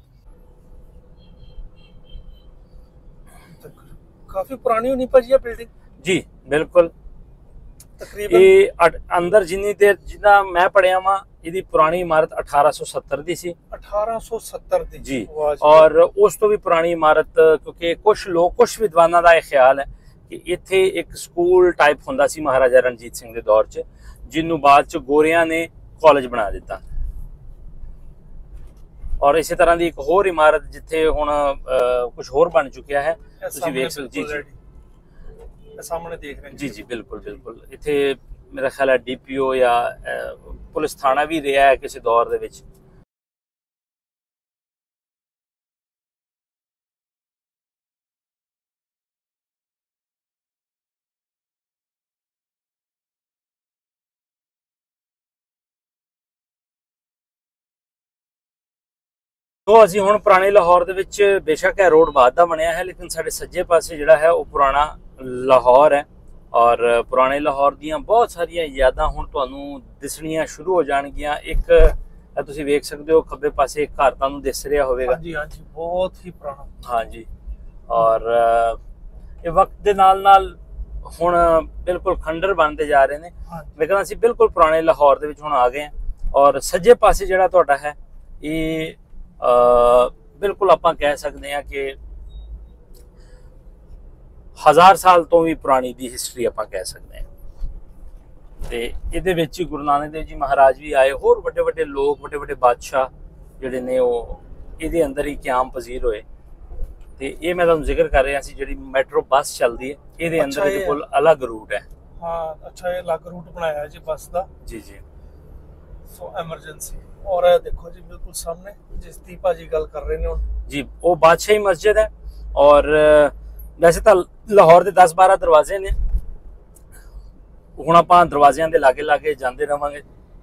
A: ਕਾਫੀ ਪੁਰਾਣੀ ਹੋਣੀ ਭਾਜੀ ਇਹ ਬਿਲਡਿੰਗ। ਜੀ
B: ਬਿਲਕੁਲ,
A: ਤਕਰੀਬਨ
B: ਇਹ ਅੰਦਰ ਜਿੰਨੀ ਦੇਰ ਜਿੰਨਾ ਮੈਂ ਪੜਿਆ ਵਾਂ, ਇਹਦੀ ਪੁਰਾਣੀ ਇਮਾਰਤ ਅਠਾਰਾਂ ਸੌ ਸੱਤਰ ਦੀ ਸੀ।
A: ਅਠਾਰਾਂ ਸੌ ਸੱਤਰ ਦੀ
B: ਜੀ, ਔਰ ਉਸ ਤੋਂ ਵੀ ਪੁਰਾਣੀ ਇਮਾਰਤ, ਕਿਉਂਕਿ ਕੁਝ ਲੋਕ ਕੁਝ ਵਿਦਵਾਨਾਂ ਦਾ ਇਹ ਖਿਆਲ ਹੈ ਕਿ ਇੱਥੇ ਇੱਕ ਸਕੂਲ ਟਾਈਪ ਹੁੰਦਾ ਸੀ ਮਹਾਰਾਜਾ ਰਣਜੀਤ ਸਿੰਘ ਦੇ ਦੌਰ 'ਚ, ਜਿਹਨੂੰ ਬਾਅਦ 'ਚ ਗੋਰਿਆਂ ਨੇ ਕਾਲਜ ਬਣਾ ਦਿੱਤਾ। ਔਰ ਇਸੇ ਤਰ੍ਹਾਂ ਦੀ ਇੱਕ ਹੋਰ ਇਮਾਰਤ ਜਿੱਥੇ ਹੁਣ ਕੁਝ ਹੋਰ ਬਣ ਚੁੱਕਿਆ ਹੈ, ਤੁਸੀਂ ਵੇਖ ਸਕਦੇ ਜੀ ਜੀ
A: ਸਾਹਮਣੇ ਦੇਖ ਰਹੇ
B: ਜੀ ਜੀ ਬਿਲਕੁਲ ਬਿਲਕੁਲ। ਇੱਥੇ ਮੇਰਾ ਖਿਆਲ ਹੈ ਡੀਪੀਓ ਜਾਂ ਪੁਲਿਸ ਥਾਣਾ ਵੀ ਰਿਹਾ ਹੈ ਕਿਸੇ ਦੌਰ ਦੇ ਵਿੱਚ। तो ਅਸੀਂ ਹੁਣ ਪੁਰਾਣੇ ਲਾਹੌਰ ਦੇ ਵਿੱਚ, ਬੇਸ਼ੱਕ ਇਹ ਰੋਡ ਬਾਅਦ ਦਾ ਬਣਿਆ ਹੈ, ਲੇਕਿਨ ਸਾਡੇ ਸੱਜੇ ਪਾਸੇ ਜਿਹੜਾ ਹੈ ਉਹ ਪੁਰਾਣਾ ਲਾਹੌਰ ਹੈ। ਔਰ ਪੁਰਾਣੇ ਲਾਹੌਰ ਦੀਆਂ ਬਹੁਤ ਸਾਰੀਆਂ ਯਾਦਾਂ ਹੁਣ ਤੁਹਾਨੂੰ ਦਿਸਣੀਆਂ ਸ਼ੁਰੂ ਹੋ ਜਾਣਗੀਆਂ। ਇੱਕ ਤੁਸੀਂ ਵੇਖ ਸਕਦੇ ਹੋ ਖੱਬੇ ਪਾਸੇ ਇੱਕ ਘਰ ਤੁਹਾਨੂੰ ਦਿਸ ਰਿਹਾ ਹੋਵੇਗਾ।
A: ਹਾਂਜੀ ਹਾਂਜੀ, ਬਹੁਤ ਹੀ ਪੁਰਾਣਾ। ਹਾਂਜੀ,
B: ਔਰ ਇਹ ਵਕਤ ਦੇ ਨਾਲ ਨਾਲ ਹੁਣ ਬਿਲਕੁਲ ਖੰਡਰ ਬਣਦੇ ਜਾ ਰਹੇ ਨੇ, ਲੇਕਿਨ ਅਸੀਂ ਬਿਲਕੁਲ ਪੁਰਾਣੇ ਲਾਹੌਰ ਦੇ ਵਿੱਚ ਹੁਣ ਆ ਗਏ ਹਾਂ। ਔਰ ਸੱਜੇ ਪਾਸੇ ਜਿਹੜਾ ਤੁਹਾਡਾ ਹੈ ਇਹ ਬਿਲਕੁਲ ਆਪਾਂ ਕਹਿ ਸਕਦੇ ਹਾਂ ਕਿ ਹਜ਼ਾਰ ਸਾਲ ਤੋਂ ਵੀ ਪੁਰਾਣੀ ਦੀ ਹਿਸਟਰੀ ਆਪਾਂ ਕਹਿ ਸਕਦੇ ਹਾਂ। ਤੇ ਇਹਦੇ ਵਿੱਚ ਗੁਰੂ ਨਾਨਕ ਦੇਵ ਜੀ ਮਹਾਰਾਜ ਵੀ ਆਏ, ਹੋਰ ਵੱਡੇ ਵੱਡੇ ਲੋਕ, ਵੱਡੇ ਵੱਡੇ ਬਾਦਸ਼ਾਹ ਜਿਹੜੇ ਨੇ ਉਹ ਇਹਦੇ ਅੰਦਰ ਹੀ ਕਿਆਮ ਪਜ਼ੀਰ ਹੋਏ। ਤੇ ਇਹ ਮੈਂ ਤੁਹਾਨੂੰ ਜ਼ਿਕਰ ਕਰ ਰਿਹਾ ਸੀ, ਜਿਹੜੀ ਮੈਟਰੋ ਬੱਸ ਚੱਲਦੀ ਹੈ ਇਹਦੇ ਅੰਦਰ ਇਹਦੇ ਕੋਲ ਅਲੱਗ ਰੂਟ ਹੈ।
A: ਹਾਂ ਅੱਛਾ, ਇਹ ਅਲੱਗ ਰੂਟ ਬਣਾਇਆ ਜੀ ਬੱਸ ਦਾ।
B: ਜੀ ਜੀ,
A: ਸੋ ਐਮਰਜੈਂਸੀ। ਔਰ ਇਹ ਦੇਖੋ ਜੀ ਬਿਲਕੁਲ ਸਾਹਮਣੇ ਜਿਸ ਦੀ ਭਾਜੀ ਗੱਲ ਕਰ ਰਹੇ ਨੇ ਹੁਣ
B: ਜੀ, ਉਹ ਬਾਦਸ਼ਾਹੀ ਮਸਜਿਦ ਹੈ। ਔਰ ਵੈਸੇ ਤਾਂ ਲਾਹੌਰ ਦੇ ਦਸ ਬਾਰਾਂ ਦਰਵਾਜ਼ੇ ਨੇ, ਹੁਣ ਆਪਾਂ ਦਰਵਾਜ਼ਿਆਂ ਦੇ ਲਾਗੇ ਲਾਗੇ ਜਾਂਦੇ ਰਵਾਂਗੇ।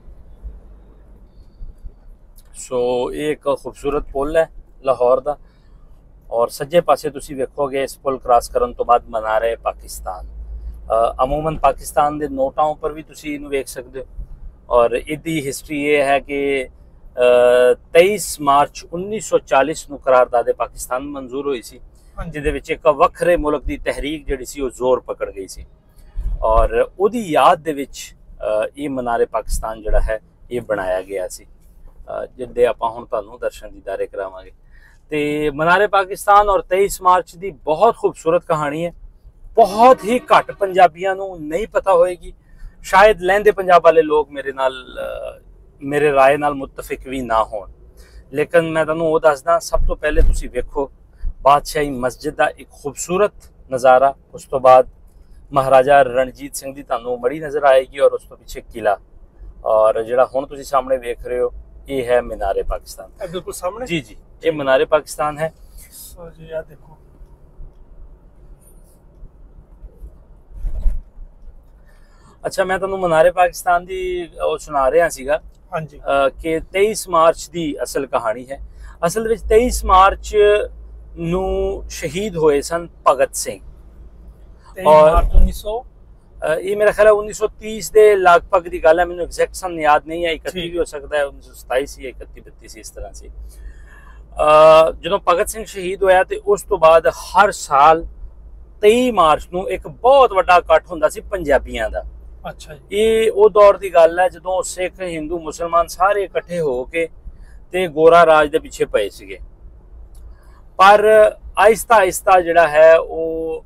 B: ਸੋ ਇਹ ਇੱਕ ਖੂਬਸੂਰਤ ਪੁਲ ਹੈ ਲਾਹੌਰ ਦਾ। ਔਰ ਸੱਜੇ ਪਾਸੇ ਤੁਸੀਂ ਵੇਖੋਗੇ ਇਸ ਪੁਲ ਕ੍ਰਾਸ ਕਰਨ ਤੋਂ ਬਾਅਦ ਮਨਾਰਾ ਹੈ ਪਾਕਿਸਤਾਨ। ਅਮੂਮਨ ਪਾਕਿਸਤਾਨ ਦੇ ਨੋਟਾਂ ਉੱਪਰ ਵੀ ਤੁਸੀਂ ਇਹਨੂੰ ਵੇਖ ਸਕਦੇ ਹੋ। ਔਰ ਇਹਦੀ ਹਿਸਟਰੀ ਇਹ ਹੈ ਕਿ ਤੇਈਸ ਮਾਰਚ ਉੱਨੀ ਸੌ ਚਾਲੀਸ ਨੂੰ ਕਰਾਰਦਾਦੇ ਪਾਕਿਸਤਾਨ ਮਨਜ਼ੂਰ ਹੋਈ ਸੀ, ਜਿਹਦੇ ਵਿੱਚ ਇੱਕ ਵੱਖਰੇ ਮੁਲਕ ਦੀ ਤਹਿਰੀਕ ਜਿਹੜੀ ਸੀ ਉਹ ਜ਼ੋਰ ਪਕੜ ਗਈ ਸੀ। ਔਰ ਉਹਦੀ ਯਾਦ ਦੇ ਵਿੱਚ ਇਹ ਮਨਾਰੇ ਪਾਕਿਸਤਾਨ ਜਿਹੜਾ ਹੈ ਇਹ ਬਣਾਇਆ ਗਿਆ ਸੀ, ਜਿਹਦੇ ਆਪਾਂ ਹੁਣ ਤੁਹਾਨੂੰ ਦਰਸ਼ਨ ਦੀਦਾਰੇ ਕਰਾਵਾਂਗੇ। ਤੇ ਮਨਾਰੇ ਪਾਕਿਸਤਾਨ ਔਰ ਤੇਈਸ ਮਾਰਚ ਦੀ ਬਹੁਤ ਖੂਬਸੂਰਤ ਕਹਾਣੀ ਹੈ। ਬਹੁਤ ਹੀ ਘੱਟ ਪੰਜਾਬੀਆਂ ਨੂੰ ਨਹੀਂ ਪਤਾ ਹੋਏਗੀ, ਸ਼ਾਇਦ ਲਹਿੰਦੇ ਪੰਜਾਬ ਵਾਲੇ ਲੋਕ ਮੇਰੇ ਨਾਲ ਮੇਰੇ ਰਾਏ ਨਾਲ ਮੁਤਫਿਕ ਵੀ ਨਾ ਹੋਣ, ਲੇਕਿਨ ਮੈਂ ਤੁਹਾਨੂੰ ਉਹ ਦੱਸਦਾ। ਸਭ ਤੋਂ ਪਹਿਲੇ ਤੁਸੀਂ ਵੇਖੋ ਬਾਦਸ਼ਾਹੀ ਮਸਜਿਦ ਦਾ ਇੱਕ ਖੂਬਸੂਰਤ ਨਜ਼ਾਰਾ, ਉਸ ਤੋਂ ਬਾਅਦ ਮਹਾਰਾਜਾ ਰਣਜੀਤ ਸਿੰਘ ਦੀ ਤੁਹਾਨੂੰ ਮੜੀ ਨਜ਼ਰ ਆਏਗੀ, ਔਰ ਉਸ ਤੋਂ ਪਿੱਛੇ ਕਿਲਾ। ਔਰ ਜਿਹੜਾ ਹੁਣ ਤੁਸੀਂ ਸਾਹਮਣੇ ਵੇਖ ਰਹੇ ਹੋ ਇਹ ਹੈ ਮਨਾਰੇ ਪਾਕਿਸਤਾਨ।
A: ਬਿਲਕੁਲ ਸਾਹਮਣੇ
B: ਜੀ ਜੀ, ਇਹ ਮਨਾਰੇ ਪਾਕਿਸਤਾਨ ਹੈ।
A: ਜੀ ਆ ਦੇਖੋ,
B: ਅੱਛਾ ਮੈਂ ਤੁਹਾਨੂੰ ਮਨਾਰੇ ਪਾਕਿਸਤਾਨ ਦੀ ਉਹ ਸੁਣਾ ਰਿਹਾ ਸੀਗਾ।
A: ਹਾਂਜੀ,
B: ਕਿ ਤੇਈਸ ਮਾਰਚ ਦੀ ਅਸਲ ਕਹਾਣੀ ਹੈ। ਅਸਲ ਵਿੱਚ ਤੇਈਸ ਮਾਰਚ ਨੂੰ ਸ਼ਹੀਦ ਹੋਏ ਸਨ ਭਗਤ ਸਿੰਘ।
A: ਔਰ ਉੱਨੀ ਸੌ
B: ਇਹ ਮੇਰਾ ਖਿਆਲ ਹੈ ਉੱਨੀ ਸੌ ਤੀਸ ਦੇ ਲਗਭਗ ਦੀ ਗੱਲ ਹੈ, ਮੈਨੂੰ ਐਗਜ਼ੈਕਟ ਸਨ ਯਾਦ ਨਹੀਂ ਹੈ। ਇਕੱਤੀ ਵੀ ਹੋ ਸਕਦਾ ਹੈ, ਉੱਨੀ ਸੌ ਸਤਾਈ ਸੀ, ਇਕੱਤੀ ਬੱਤੀ ਸੀ, ਇਸ ਤਰ੍ਹਾਂ ਸੀ। ਜਦੋਂ ਭਗਤ ਸਿੰਘ ਸ਼ਹੀਦ ਹੋਇਆ ਤੇ ਉਸ ਤੋਂ ਬਾਅਦ ਹਰ ਸਾਲ ਤੇਈ ਮਾਰਚ ਨੂੰ ਇੱਕ ਬਹੁਤ ਵੱਡਾ ਇਕੱਠ ਹੁੰਦਾ ਸੀ ਪੰਜਾਬੀਆਂ ਦਾ।
A: ਅੱਛਾ ਜੀ, ਇਹ
B: ਉਹ ਦੌਰ ਦੀ ਗੱਲ ਹੈ ਜਦੋਂ ਸਿੱਖ, ਹਿੰਦੂ, ਮੁਸਲਮਾਨ ਸਾਰੇ ਇਕੱਠੇ ਹੋ ਕੇ ਤੇ ਗੋਰਾ ਰਾਜ ਦੇ ਪਿੱਛੇ ਪਏ ਸੀਗੇ। ਪਰ ਆਹਿਸਤਾ ਆਹਿਸਤਾ ਜਿਹੜਾ ਹੈ ਉਹ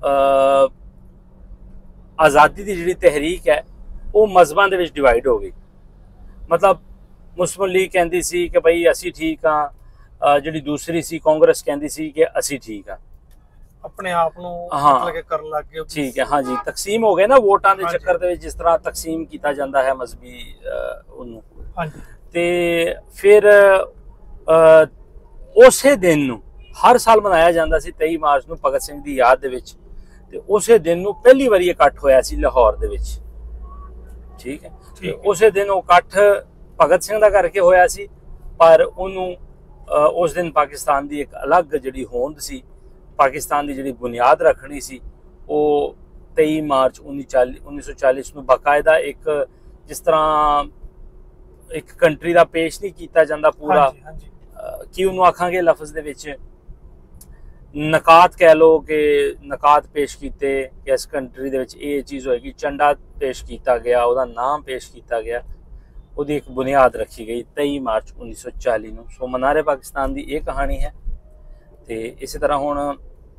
B: ਆਜ਼ਾਦੀ ਦੀ ਜਿਹੜੀ ਤਹਿਰੀਕ ਹੈ ਉਹ ਮਜ਼ਹਬਾਂ ਦੇ ਵਿੱਚ ਡਿਵਾਈਡ ਹੋ ਗਈ। ਮਤਲਬ ਮੁਸਲਿਮ ਲੀਗ ਕਹਿੰਦੀ ਸੀ ਕਿ ਭਈ ਅਸੀਂ ਠੀਕ ਹਾਂ, ਜਿਹੜੀ ਦੂਸਰੀ ਸੀ ਕਾਂਗਰਸ ਕਹਿੰਦੀ ਸੀ ਕਿ ਅਸੀਂ ਠੀਕ ਹਾਂ।
A: ਆਪਣੇ ਆਪ ਨੂੰ ਮਤਲਬ ਕਿ ਕਰਨ ਲੱਗ ਗਏ।
B: ਠੀਕ ਹੈ, ਹਾਂਜੀ, ਤਕਸੀਮ ਹੋ ਗਏ ਨਾ ਵੋਟਾਂ ਦੇ ਚੱਕਰ ਦੇ ਵਿੱਚ, ਜਿਸ ਤਰ੍ਹਾਂ ਤਕਸੀਮ ਕੀਤਾ ਜਾਂਦਾ ਹੈ ਮਜ਼ਹਬੀ ਉਹਨੂੰ। ਹਾਂਜੀ, ਤੇ ਫਿਰ ਉਸੇ ਦਿਨ ਨੂੰ ਹਰ ਸਾਲ ਮਨਾਇਆ ਜਾਂਦਾ ਸੀ ਤੇਈ ਮਾਰਚ ਨੂੰ ਭਗਤ ਸਿੰਘ ਦੀ ਯਾਦ ਦੇ ਵਿੱਚ, ਤੇ ਉਸੇ ਦਿਨ ਨੂੰ ਪਹਿਲੀ ਵਾਰੀ ਇਕੱਠ ਹੋਇਆ ਸੀ ਲਾਹੌਰ ਦੇ ਵਿੱਚ। ਠੀਕ ਹੈ, ਤੇ ਉਸੇ ਦਿਨ ਉਹ ਇਕੱਠ ਭਗਤ ਸਿੰਘ ਦਾ ਕਰਕੇ ਹੋਇਆ ਸੀ, ਪਰ ਉਹਨੂੰ ਉਸ ਦਿਨ ਪਾਕਿਸਤਾਨ ਦੀ ਇੱਕ ਅਲੱਗ ਜਿਹੜੀ ਹੋਂਦ ਸੀ, ਪਾਕਿਸਤਾਨ ਦੀ ਜਿਹੜੀ ਬੁਨਿਆਦ ਰੱਖਣੀ ਸੀ, ਉਹ ਤੇਈ ਮਾਰਚ ਉੱਨੀ ਸੌ ਚਾਲੀ ਨੂੰ ਬਾਕਾਇਦਾ ਇੱਕ ਜਿਸ ਤਰ੍ਹਾਂ ਇੱਕ ਕੰਟਰੀ ਦਾ ਪੇਸ਼ ਨਹੀਂ ਕੀਤਾ ਜਾਂਦਾ ਪੂਰਾ, ਕੀ ਉਹਨੂੰ ਆਖਾਂਗੇ ਲਫ਼ਜ਼ ਦੇ ਵਿੱਚ ਨਕਾਤ ਕਹਿ ਲਓ ਕਿ ਨਕਾਤ ਪੇਸ਼ ਕੀਤੇ ਕਿ ਇਸ ਕੰਟਰੀ ਦੇ ਵਿੱਚ ਇਹ ਚੀਜ਼ ਹੋਏਗੀ, ਝੰਡਾ ਪੇਸ਼ ਕੀਤਾ ਗਿਆ, ਉਹਦਾ ਨਾਮ ਪੇਸ਼ ਕੀਤਾ ਗਿਆ, ਉਹਦੀ ਇੱਕ ਬੁਨਿਆਦ ਰੱਖੀ ਗਈ ਤੇਈ ਮਾਰਚ ਉੱਨੀ ਸੌ ਚਾਲੀ ਨੂੰ। ਸੋ ਮਨਾਰੇ ਪਾਕਿਸਤਾਨ ਦੀ ਇਹ ਕਹਾਣੀ ਹੈ। ਤੇ ਇਸੇ ਤਰ੍ਹਾਂ ਹੁਣ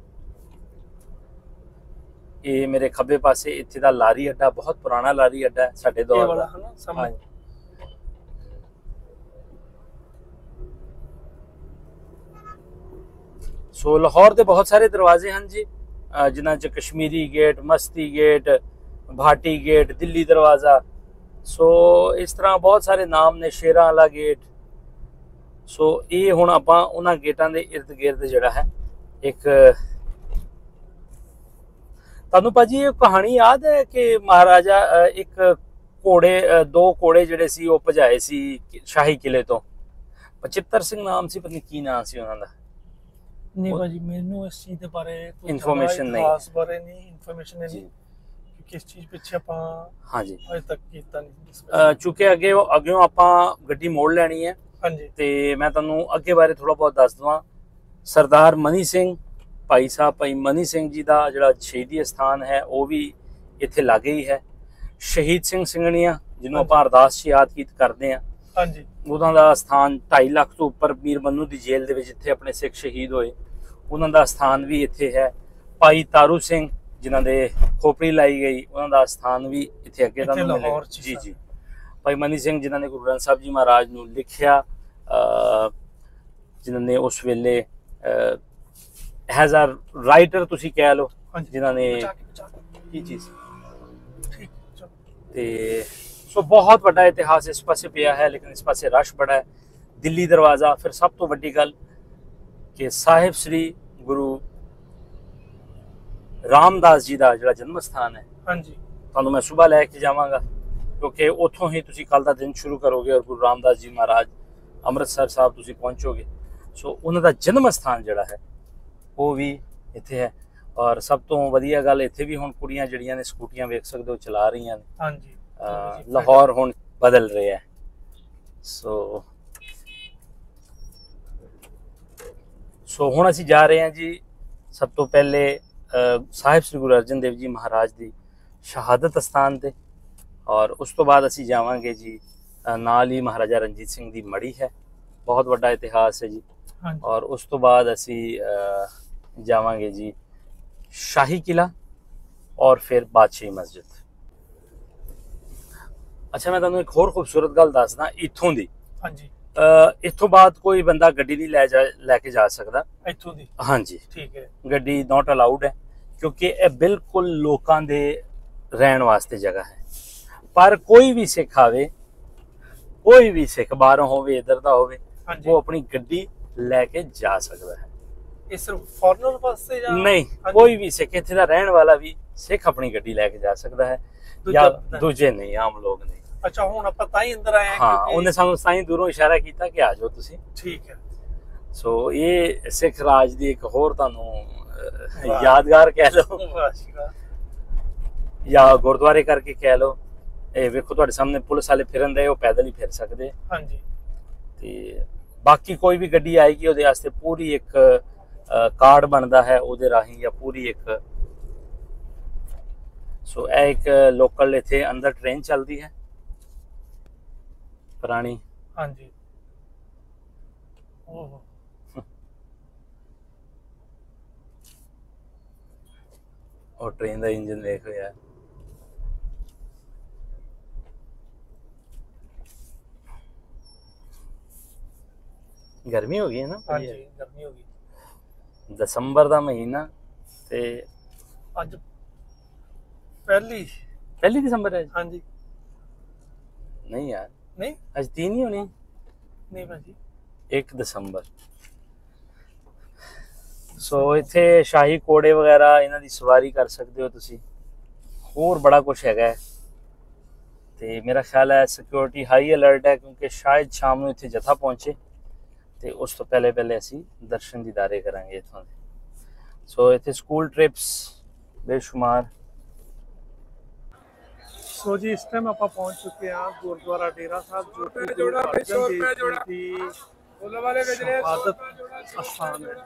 B: ਇਹ ਮੇਰੇ ਖੱਬੇ ਪਾਸੇ ਇੱਥੇ ਦਾ ਲਾਰੀ ਅੱਡਾ ਬਹੁਤ ਪੁਰਾਣਾ ਲਾਰੀ ਅੱਡਾ ਹੈ ਸਾਡੇ ਦੌਰ ਦਾ। ਸੋ ਲਾਹੌਰ ਦੇ ਬਹੁਤ ਸਾਰੇ ਦਰਵਾਜ਼ੇ ਹਨ ਜੀ, ਜਿਨ੍ਹਾਂ 'ਚ Kashmiri gate, Masti gate, Bhati gate, Delhi ਦਰਵਾਜ਼ਾ, ਸੋ ਇਸ ਤਰ੍ਹਾਂ ਬਹੁਤ ਸਾਰੇ ਨਾਮ ਨੇ, ਸ਼ੇਰਾਂ ਵਾਲਾ ਗੇਟ। ਸੋ ਇਹ ਹੁਣ ਆਪਾਂ ਉਹਨਾਂ ਗੇਟਾਂ ਦੇ ਇਰਦ ਗਿਰਦ ਜਿਹੜਾ ਹੈ ਇੱਕ, ਤੁਹਾਨੂੰ ਭਾਜੀ ਇਹ ਕਹਾਣੀ ਯਾਦ ਹੈ ਕਿ ਮਹਾਰਾਜਾ ਇੱਕ ਘੋੜੇ, ਦੋ ਘੋੜੇ ਜਿਹੜੇ ਸੀ ਉਹ ਭਜਾਏ ਸੀ ਸ਼ਾਹੀ ਕਿਲੇ ਤੋਂ, ਬਚਿੱਤਰ ਸਿੰਘ ਨਾਮ ਸੀ, ਪਤਾ ਨਹੀਂ ਕੀ ਨਾਮ ਸੀ ਉਹਨਾਂ ਦਾ।
A: ਨਹੀਂ ਭਾਜੀ ਮੈਨੂੰ ਇਸ ਚੀਜ਼ ਦੇ ਬਾਰੇ ਕੋਈ
B: ਇਨਫੋਰਮੇਸ਼ਨ ਨਹੀਂ,
A: ਖਾਸ ਬਾਰੇ ਨਹੀਂ ਇਨਫੋਰਮੇਸ਼ਨ ਨਹੀਂ ਕਿ ਕਿਸ ਚੀਜ਼ ਪਿੱਛੇ ਆਪਾਂ
B: ਹਾਂਜੀ
A: ਅਜੇ ਤੱਕ ਕੀਤਾ ਨਹੀਂ।
B: ਚੁੱਕੇ ਅੱਗੇ ਅੱਗੇ ਆਪਾਂ ਗੱਡੀ ਮੋੜ ਲੈਣੀ ਹੈ।
A: ਹਾਂਜੀ, ਤੇ
B: ਮੈਂ ਤੁਹਾਨੂੰ ਅੱਗੇ ਬਾਰੇ ਥੋੜਾ ਬਹੁਤ ਦੱਸ ਦਵਾਂ। ਸਰਦਾਰ ਮਨੀ ਸਿੰਘ, ਭਾਈ ਸਾਹਿਬ ਭਾਈ ਮਨੀ ਸਿੰਘ ਜੀ ਦਾ ਜਿਹੜਾ ਸ਼ਹੀਦੀ ਸਥਾਨ ਹੈ ਉਹ ਵੀ ਇੱਥੇ ਲਾਗੇ ਹੀ ਹੈ। ਸ਼ਹੀਦ ਸਿੰਘ ਸਿੰਘਣੀਆਂ ਜਿਹਨੂੰ ਆਪਾਂ ਅਰਦਾਸ 'ਚ ਯਾਦ ਕੀਤ ਕਰਦੇ ਹਾਂ, ਹਾਂਜੀ, ਉਹਨਾਂ ਦਾ ਸਥਾਨ ਢਾਈ ਲੱਖ ਤੋਂ ਉੱਪਰ ਮੀਰ ਬੰਨੂ ਦੀ ਜੇਲ੍ਹ ਦੇ ਵਿੱਚ ਜਿੱਥੇ ਆਪਣੇ ਸਿੱਖ ਸ਼ਹੀਦ ਹੋਏ, ਉਹਨਾਂ ਦਾ ਸਥਾਨ ਵੀ ਇੱਥੇ ਹੈ। ਭਾਈ ਤਾਰੂ ਸਿੰਘ ਜਿਨ੍ਹਾਂ ਦੇ ਖੋਪੜੀ ਲਾਈ ਗਈ, ਉਹਨਾਂ ਦਾ ਸਥਾਨ ਵੀ ਇੱਥੇ ਅੱਗੇ ਤੁਹਾਨੂੰ ਮਿਲੇਗਾ। ਜੀ ਜੀ ਭਾਈ ਮਨੀ ਸਿੰਘ ਜਿਨ੍ਹਾਂ ਨੇ ਗੁਰੂ ਗ੍ਰੰਥ ਸਾਹਿਬ ਜੀ ਮਹਾਰਾਜ ਨੂੰ ਲਿਖਿਆ, ਜਿਨ੍ਹਾਂ ਨੇ ਉਸ ਵੇਲੇ ਐਜ਼ ਅ ਰਾਈਟਰ ਤੁਸੀਂ ਕਹਿ ਲਓ, ਜਿਨ੍ਹਾਂ ਨੇ ਕੀ ਚੀਜ਼ ਤੇ ਸੋ ਬਹੁਤ ਵੱਡਾ ਇਤਿਹਾਸ ਇਸ ਪਾਸੇ ਪਿਆ ਹੈ, ਲੇਕਿਨ ਇਸ ਪਾਸੇ ਰਸ਼ ਬੜਾ ਹੈ। ਦਿੱਲੀ ਦਰਵਾਜ਼ਾ, ਫਿਰ ਸਭ ਤੋਂ ਵੱਡੀ ਗੱਲ ਕਿ ਸਾਹਿਬ ਸ੍ਰੀ ਗੁਰੂ ਰਾਮਦਾਸ ਜੀ ਦਾ ਜਿਹੜਾ ਜਨਮ ਸਥਾਨ ਹੈ, ਹਾਂਜੀ, ਤੁਹਾਨੂੰ ਮੈਂ ਸੁਬਾਹ ਲੈ ਕੇ ਜਾਵਾਂਗਾ ਕਿਉਂਕਿ ਉੱਥੋਂ ਹੀ ਤੁਸੀਂ ਕੱਲ ਦਾ ਦਿਨ ਸ਼ੁਰੂ ਕਰੋਗੇ ਔਰ ਗੁਰੂ ਰਾਮਦਾਸ ਜੀ ਮਹਾਰਾਜ ਅੰਮ੍ਰਿਤਸਰ ਸਾਹਿਬ ਤੁਸੀਂ ਪਹੁੰਚੋਗੇ। ਸੋ ਉਹਨਾਂ ਦਾ ਜਨਮ ਸਥਾਨ ਜਿਹੜਾ ਹੈ ਉਹ ਵੀ ਇੱਥੇ ਹੈ। ਔਰ ਸਭ ਤੋਂ ਵਧੀਆ ਗੱਲ ਇੱਥੇ ਵੀ ਹੁਣ ਕੁੜੀਆਂ ਜਿਹੜੀਆਂ ਨੇ ਸਕੂਟੀਆਂ ਵੇਖ ਸਕਦੇ ਹੋ ਚਲਾ ਰਹੀਆਂ ਨੇ। ਹਾਂਜੀ, ਲਾਹੌਰ ਹੁਣ ਬਦਲ ਰਿਹਾ ਹੈ। ਸੋ ਸੋ ਹੁਣ ਅਸੀਂ ਜਾ ਰਹੇ ਹਾਂ ਜੀ ਸਭ ਤੋਂ ਪਹਿਲੇ ਸਾਹਿਬ ਸ੍ਰੀ ਗੁਰੂ ਅਰਜਨ ਦੇਵ ਜੀ ਮਹਾਰਾਜ ਦੀ ਸ਼ਹਾਦਤ ਸਥਾਨ ਤੇ, ਔਰ ਉਸ ਤੋਂ ਬਾਅਦ ਅਸੀਂ ਜਾਵਾਂਗੇ ਜੀ ਨਾਲ ਹੀ ਮਹਾਰਾਜਾ ਰਣਜੀਤ ਸਿੰਘ ਦੀ ਮੜੀ ਹੈ, ਬਹੁਤ ਵੱਡਾ ਇਤਿਹਾਸ ਹੈ ਜੀ। ਔਰ ਉਸ ਤੋਂ ਬਾਅਦ ਅਸੀਂ ਜਾਵਾਂਗੇ ਜੀ ਸ਼ਾਹੀ ਕਿਲਾ ਔਰ ਫਿਰ ਬਾਦਸ਼ਾਹੀ ਮਸਜਿਦ। ਅੱਛਾ, ਮੈਂ ਤੁਹਾਨੂੰ ਇੱਕ ਹੋਰ ਖੂਬਸੂਰਤ ਗੱਲ ਦੱਸਦਾ ਇੱਥੋਂ ਦੀ। ਹਾਂਜੀ, ਇੱਥੋਂ ਬਾਅਦ ਕੋਈ ਬੰਦਾ ਗੱਡੀ ਨਹੀਂ ਲੈ ਜਾ ਲੈ ਕੇ ਜਾ ਸਕਦਾ ਇੱਥੋਂ ਦੀ। ਹਾਂਜੀ, ਠੀਕ ਹੈ, ਗੱਡੀ ਨਾਟ ਅਲਾਉਡ ਹੈ ਕਿਉਂਕਿ ਇਹ ਬਿਲਕੁਲ ਲੋਕਾਂ ਦੇ ਰਹਿਣ ਵਾਸਤੇ ਜਗ੍ਹਾ ਹੈ। ਪਰ ਕੋਈ ਵੀ ਸਿੱਖ ਆਵੇ, ਕੋਈ ਵੀ ਸਿੱਖ ਬਾਹਰੋਂ ਹੋਵੇ ਇੱਧਰ ਦਾ ਹੋਵੇ, ਉਹ ਆਪਣੀ ਗੱਡੀ ਲੈ ਕੇ ਜਾ ਸਕਦਾ ਹੈ। ਇਹ ਸਿਰਫ ਫੋਰਨਰ ਵਾਸਤੇ ਜਾਂ ਨਹੀਂ, ਕੋਈ ਵੀ ਸਿੱਖ ਇੱਥੇ ਦਾ ਰਹਿਣ ਵਾਲਾ ਵੀ ਸਿੱਖ ਆਪਣੀ ਗੱਡੀ ਲੈ ਕੇ ਜਾ ਸਕਦਾ ਹੈ, ਜਾਂ ਦੂਜੇ ਨਹੀਂ, ਆਮ ਲੋਕ ਨਹੀਂ। ਅੱਛਾ, ਹੁਣ ਆਪਾਂ ਤਾਂ ਹੀ ਅੰਦਰ ਆਏ ਹਾਂ। ਹਾਂ, ਉਹਨੇ ਸਾਨੂੰ ਤਾਂ ਹੀ ਦੂਰੋਂ ਇਸ਼ਾਰਾ ਕੀਤਾ ਕਿ ਆ ਜਾਓ ਤੁਸੀਂ। ਠੀਕ ਹੈ। ਸੋ ਇਹ ਸਿੱਖ ਰਾਜ ਦੀ ਇੱਕ ਹੋਰ ਤੁਹਾਨੂੰ ਯਾਦਗਾਰ ਕਹਿ ਲਓ ਜਾਂ ਗੁਰਦੁਆਰੇ ਕਰਕੇ ਕਹਿ ਲਓ। ਇਹ ਵੇਖੋ ਤੁਹਾਡੇ ਸਾਹਮਣੇ ਪੁਲਿਸ ਵਾਲੇ ਫਿਰਨ ਦੇ, ਉਹ ਪੈਦਲ ਹੀ ਫਿਰ ਸਕਦੇ। ਹਾਂਜੀ, ਤੇ ਬਾਕੀ ਕੋਈ ਵੀ ਗੱਡੀ ਆਏਗੀ ਉਹਦੇ ਵਾਸਤੇ ਪੂਰੀ ਇੱਕ ਕਾਰਡ ਬਣਦਾ ਹੈ ਉਹਦੇ ਰਾਹੀਂ, ਜਾਂ ਪੂਰੀ ਇੱਕ। ਸੋ ਇਹ ਇੱਕ ਲੋਕਲ ਇੱਥੇ ਅੰਦਰ ਟ੍ਰੇਨ ਚੱਲਦੀ ਹੈ ਪੁਰਾਣੀ। ਹਾਂਜੀ, ਓਹ ਉਹ ਟ੍ਰੇਨ ਦਾ ਇੰਜਨ ਦੇਖ ਰਿਹਾ। ਗਰਮੀ ਹੋ ਗਈ ਹੈ ਨਾ। ਹਾਂਜੀ, ਗਰਮੀ ਹੋ ਗਈ। ਦਸੰਬਰ ਦਾ ਮਹੀਨਾ ਤੇ ਅੱਜ ਪਹਿਲੀ ਪਹਿਲੀ ਦਸੰਬਰ ਹੈ। ਹਾਂਜੀ, ਨਹੀਂ ਯਾਰ, ਨਹੀਂ ਅੱਜ तीन ही होनी। नहीं भाजी, एक दिसंबर। ਸੋ ਇੱਥੇ ਸ਼ਾਹੀ ਘੋੜੇ ਵਗੈਰਾ ਇਹਨਾਂ ਦੀ ਸਵਾਰੀ ਕਰ ਸਕਦੇ ਹੋ ਤੁਸੀਂ। ਹੋਰ ਬੜਾ ਕੁਝ ਹੈਗਾ ਹੈ ਤੇ ਮੇਰਾ ਖਿਆਲ ਹੈ ਸਿਕਿਉਰਿਟੀ ਹਾਈ ਅਲਰਟ ਹੈ ਕਿਉਂਕਿ ਸ਼ਾਇਦ ਸ਼ਾਮ ਨੂੰ ਇੱਥੇ ਜਥਾ ਪਹੁੰਚੇ ਤੇ ਉਸ ਤੋਂ ਪਹਿਲੇ ਪਹਿਲੇ ਅਸੀਂ ਦਰਸ਼ਨ ਦੀਦਾਰੇ ਕਰਾਂਗੇ ਇੱਥੋਂ ਦੇ। ਸੋ ਇੱਥੇ ਸਕੂਲ ਟ੍ਰਿਪਸ ਬੇਸ਼ੁਮਾਰ।
A: ਸੋ ਜੀ ਇਸ ਟਾਈਮ ਆਪਾਂ ਪਹੁੰਚ ਚੁੱਕੇ ਹਾਂ ਗੁਰਦੁਆਰਾ ਡੇਰਾ ਸਾਹਿਬ ਜੋ ਕਿ ਗੁਰੂ ਅਰਜਨ ਦੇਵ ਜੀ ਦੀ ਸ਼ਹਾਦਤ ਅਸਥਾਨ ਹੈ।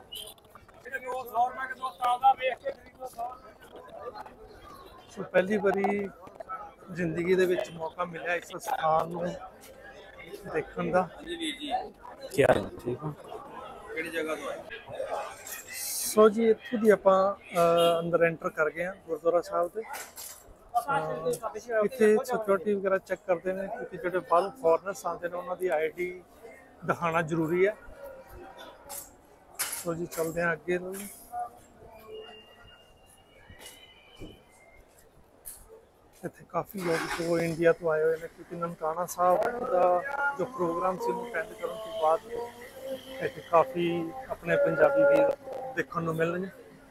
A: ਸੋ ਪਹਿਲੀ ਵਾਰੀ ਜ਼ਿੰਦਗੀ ਦੇ ਵਿੱਚ ਮੌਕਾ ਮਿਲਿਆ ਇਸ ਸਥਾਨ ਨੂੰ ਦੇਖਣ ਦਾ।
B: ਕੀ ਹਾਲ ਠੀਕ ਹੋ?
A: ਕਿਹੜੀ ਜਗ੍ਹਾ ਤੋਂ ਆਏ? ਸੋ ਜੀ ਇੱਥੋਂ ਦੀ ਆਪਾਂ ਅੰਦਰ ਐਂਟਰ ਕਰ ਗਏ ਹਾਂ ਗੁਰਦੁਆਰਾ ਸਾਹਿਬ ਦੇ। ਇੱਥੇ ਸਿਕਿਉਰਿਟੀ ਵਗੈਰਾ ਚੈੱਕ ਕਰਦੇ ਨੇ ਕਿਉਂਕਿ ਜਿਹੜੇ ਬਾਹਰੋਂ ਫੋਰਨਰਸ ਆਉਂਦੇ ਨੇ ਉਹਨਾਂ ਦੀ ਆਈ ਡੀ ਦਿਖਾਉਣਾ ਜ਼ਰੂਰੀ ਹੈ। ਸੋ ਜੀ ਚੱਲਦੇ ਹਾਂ ਅੱਗੇ ਨੂੰ। ਇੱਥੇ ਕਾਫੀ ਲੋਕ ਜੋ ਇੰਡੀਆ ਤੋਂ ਆਏ ਹੋਏ ਨੇ ਕਿਉਂਕਿ ਨਨਕਾਣਾ ਸਾਹਿਬ ਦਾ ਜੋ ਪ੍ਰੋਗਰਾਮ ਸੀ ਉਹਨੂੰ ਅਟੈਂਡ ਕਰਨ ਤੋਂ ਬਾਅਦ ਇੱਥੇ ਕਾਫੀ ਆਪਣੇ ਪੰਜਾਬੀ ਵੀਰ ਦੇਖਣ ਨੂੰ ਮਿਲਣਗੇ।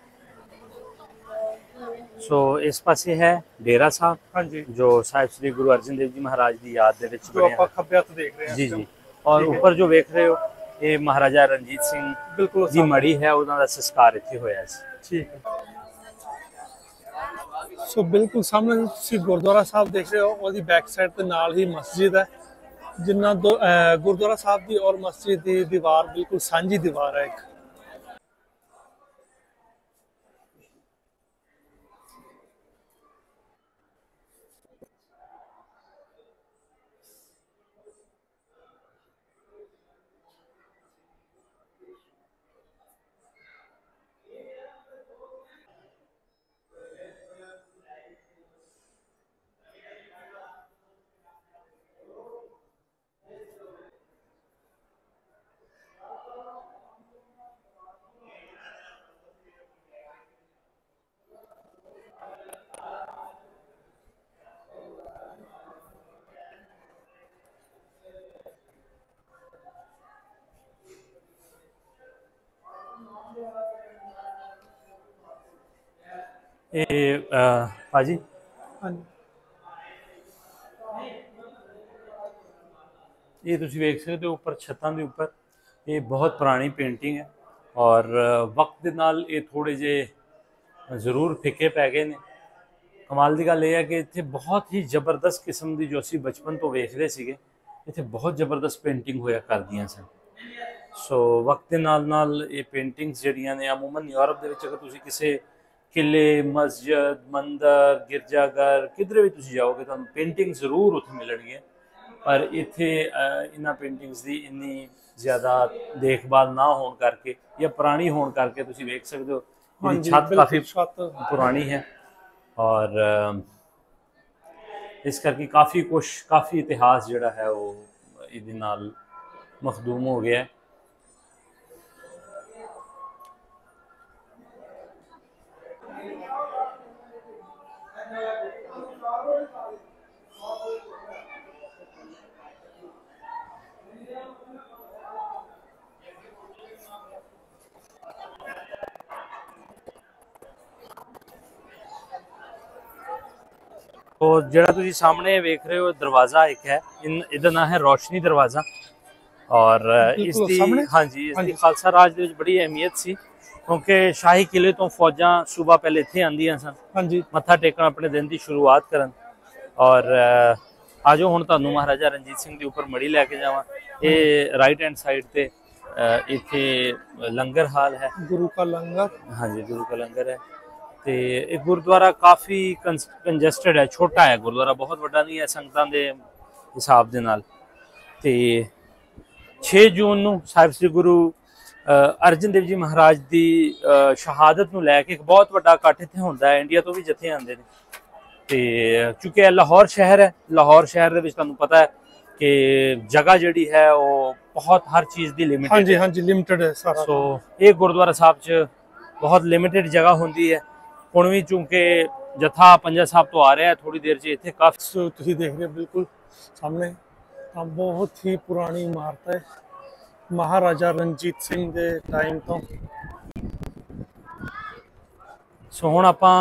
B: ਸੋ ਇਸ ਪਾਸੇ ਹੈ ਡੇਰਾ ਸਾਹਿਬ,
A: ਹਾਂਜੀ,
B: ਜੋ ਸਾਹਿਬ ਸ੍ਰੀ ਗੁਰੂ ਅਰਜਨ ਦੇਵ ਜੀ ਮਹਾਰਾਜ ਦੀ ਯਾਦ ਦੇ ਵਿੱਚ
A: ਜੋ ਆਪਾਂ ਖੱਬੇ ਹੱਥ ਦੇਖ ਰਹੇ ਹਾਂ
B: ਜੀ ਜੀ। ਔਰ ਉੱਪਰ ਜੋ ਵੇਖ ਰਹੇ ਹੋ ਇਹ ਮਹਾਰਾਜਾ ਰਣਜੀਤ ਸਿੰਘ
A: ਬਿਲਕੁਲ
B: ਜੀ ਮੜੀ ਹੈ, ਉਹਨਾਂ ਦਾ ਸੰਸਕਾਰ ਇੱਥੇ ਹੋਇਆ ਸੀ।
A: ਠੀਕ ਹੈ। ਸੋ ਬਿਲਕੁਲ ਸਾਹਮਣੇ ਤੁਸੀਂ ਗੁਰਦੁਆਰਾ ਸਾਹਿਬ ਦੇਖ ਰਹੇ ਹੋ, ਉਹਦੀ ਬੈਕ ਸਾਈਡ ਤੇ ਨਾਲ ਹੀ ਮਸਜਿਦ ਹੈ ਜਿੰਨਾ ਦੋ ਗੁਰਦੁਆਰਾ ਸਾਹਿਬ ਦੀ ਔਰ ਮਸਜਿਦ ਦੀ ਦੀਵਾਰ ਬਿਲਕੁਲ ਸਾਂਝੀ ਦੀਵਾਰ ਹੈ ਇੱਕ।
B: ਇਹ ਭਾਜੀ
A: ਹਾਂਜੀ,
B: ਇਹ ਤੁਸੀਂ ਵੇਖ ਸਕਦੇ ਹੋ ਉੱਪਰ ਛੱਤਾਂ ਦੇ ਉੱਪਰ ਇਹ ਬਹੁਤ ਪੁਰਾਣੀ ਪੇਂਟਿੰਗ ਹੈ ਔਰ ਵਕਤ ਦੇ ਨਾਲ ਇਹ ਥੋੜੇ ਜਿਹੇ ਜ਼ਰੂਰ ਫਿੱਕੇ ਪੈ ਗਏ ਨੇ। ਕਮਾਲ ਦੀ ਗੱਲ ਇਹ ਹੈ ਕਿ ਇੱਥੇ ਬਹੁਤ ਹੀ ਜ਼ਬਰਦਸਤ ਕਿਸਮ ਦੀ ਜੋ ਅਸੀਂ ਬਚਪਨ ਤੋਂ ਵੇਖਦੇ ਸੀਗੇ ਇੱਥੇ ਬਹੁਤ ਜ਼ਬਰਦਸਤ ਪੇਂਟਿੰਗ ਹੋਇਆ ਕਰਦੀਆਂ ਸਨ। ਸੋ ਵਕਤ ਦੇ ਨਾਲ ਨਾਲ ਇਹ ਪੇਂਟਿੰਗਸ ਜਿਹੜੀਆਂ ਨੇ ਅਮੂਮਨ ਯੂਰਪ ਦੇ ਵਿੱਚ ਅਗਰ ਤੁਸੀਂ ਕਿਸੇ ਕਿਲੇ, ਮਸਜਿਦ, ਮੰਦਰ, ਗਿਰਜਾਘਰ ਕਿਧਰੇ ਵੀ ਤੁਸੀਂ ਜਾਓਗੇ ਤੁਹਾਨੂੰ ਪੇਂਟਿੰਗ ਜ਼ਰੂਰ ਉੱਥੇ ਮਿਲਣਗੀਆਂ, ਪਰ ਇੱਥੇ ਇਹਨਾਂ ਪੇਂਟਿੰਗਸ ਦੀ ਇੰਨੀ ਜ਼ਿਆਦਾ ਦੇਖਭਾਲ ਨਾ ਹੋਣ ਕਰਕੇ ਜਾਂ ਪੁਰਾਣੀ ਹੋਣ ਕਰਕੇ ਤੁਸੀਂ ਵੇਖ ਸਕਦੇ ਹੋ ਇਹਦੀ ਛੱਤ ਕਾਫੀ ਪੁਰਾਣੀ ਹੈ ਔਰ ਇਸ ਕਰਕੇ ਕਾਫੀ ਕੁਛ ਕਾਫੀ ਇਤਿਹਾਸ ਜਿਹੜਾ ਹੈ ਉਹ ਇਹਦੇ ਨਾਲ ਮਖਦੂਮ ਹੋ ਗਿਆ ਹੈ। तो ਜਿਹੜਾ ਤੁਸੀਂ ਸਾਹਮਣੇ ਵੇਖ ਰਹੇ ਹੋ ਦਰਵਾਜ਼ਾ ਇੱਕ ਹੈ, ਇਹਦਾ ਨਾਮ ਹੈ ਰੋਸ਼ਨੀ ਦਰਵਾਜ਼ਾ ਔਰ ਇਸ ਦੀ ਹਾਂਜੀ ਇਸ ਦੀ ਖਾਲਸਾ ਰਾਜ ਦੇ ਵਿੱਚ ਬੜੀ ਅਹਿਮੀਅਤ ਸੀ ਕਿਉਂਕਿ ਸ਼ਾਹੀ ਕਿਲੇ ਤੋਂ ਫੌਜਾਂ ਸੂਬਾ ਪਹਿਲੇ ਇੱਥੇ ਆਉਂਦੀਆਂ ਸਨ ਹਾਂਜੀ ਮੱਥਾ ਟੇਕਣ ਆਪਣੇ ਦਿਨ ਦੀ ਸ਼ੁਰੂਆਤ ਕਰਨ। ਔਰ ਆਜੋ ਹੁਣ ਤੁਹਾਨੂੰ ਮਹਾਰਾਜਾ ਰਣਜੀਤ ਸਿੰਘ ਦੇ ਉੱਪਰ ਮੜੀ ਲੈ ਕੇ ਜਾਵਾਂ। ਇਹ ਰਾਈਟ ਹੈਂਡ ਸਾਈਡ ਤੇ ਇੱਥੇ ਲੰਗਰ ਹਾਲ ਹੈ, ਗੁਰੂ ਕਾ ਲੰਗਰ, ਹਾਂਜੀ ਗੁਰੂ ਕਾ ਲੰਗਰ ਹੈ। ਤੇ ਇਹ ਗੁਰਦੁਆਰਾ ਕਾਫੀ ਕੰਜਸਟਡ ਹੈ, ਛੋਟਾ ਹੈ ਗੁਰਦੁਆਰਾ, ਬਹੁਤ ਵੱਡਾ ਨਹੀਂ ਹੈ ਸੰਗਤਾਂ ਦੇ ਹਿਸਾਬ ਦੇ ਨਾਲ। ਤੇ ਛੇ ਜੂਨ ਨੂੰ ਸਾਹਿਬ ਸ੍ਰੀ ਗੁਰੂ ਅਰਜਨ ਦੇਵ ਜੀ ਮਹਾਰਾਜ ਦੀ ਸ਼ਹਾਦਤ ਨੂੰ ਲੈ ਕੇ ਇੱਕ ਬਹੁਤ ਵੱਡਾ ਇਕੱਠ ਇੱਥੇ ਹੁੰਦਾ ਹੈ, ਇੰਡੀਆ ਤੋਂ ਵੀ ਜਥੇ ਆਉਂਦੇ ਨੇ। ਤੇ ਚूंकि ਇਹ ਲਾਹੌਰ ਸ਼ਹਿਰ ਹੈ, ਲਾਹੌਰ ਸ਼ਹਿਰ ਦੇ ਵਿੱਚ ਤੁਹਾਨੂੰ ਪਤਾ ਹੈ ਕਿ ਜਗ੍ਹਾ ਜਿਹੜੀ ਹੈ ਉਹ ਬਹੁਤ ਹਰ ਚੀਜ਼ ਦੀ ਲਿਮਿਟਡ
A: ਹਾਂਜੀ ਹਾਂਜੀ ਲਿਮਿਟਡ ਹੈ ਸਾਰਾ।
B: ਸੋ ਇਹ ਗੁਰਦੁਆਰਾ ਸਾਹਿਬ 'ਚ ਬਹੁਤ ਲਿਮਿਟਡ ਜਗ੍ਹਾ ਹੁੰਦੀ ਹੈ। ਹੁਣ ਵੀ ਚूंकि ਜਥਾ ਪੰਜਾ ਸਾਹਿਬ ਤੋਂ ਆ ਰਿਹਾ ਹੈ, ਥੋੜੀ ਦੇਰ 'ਚ ਇੱਥੇ ਕਾਫੀ
A: ਤੁਸੀਂ ਦੇਖ ਰਹੇ ਹੋ ਬਿਲਕੁਲ ਸਾਹਮਣੇ ਤਾਂ ਬਹੁਤ ਹੀ ਪੁਰਾਣੀ ਇਮਾਰਤ ਹੈ, ਮਹਾਰਾਜਾ ਰਣਜੀਤ ਸਿੰਘ ਦੇ ਟਾਈਮ ਤੋਂ
B: सो हुण आपां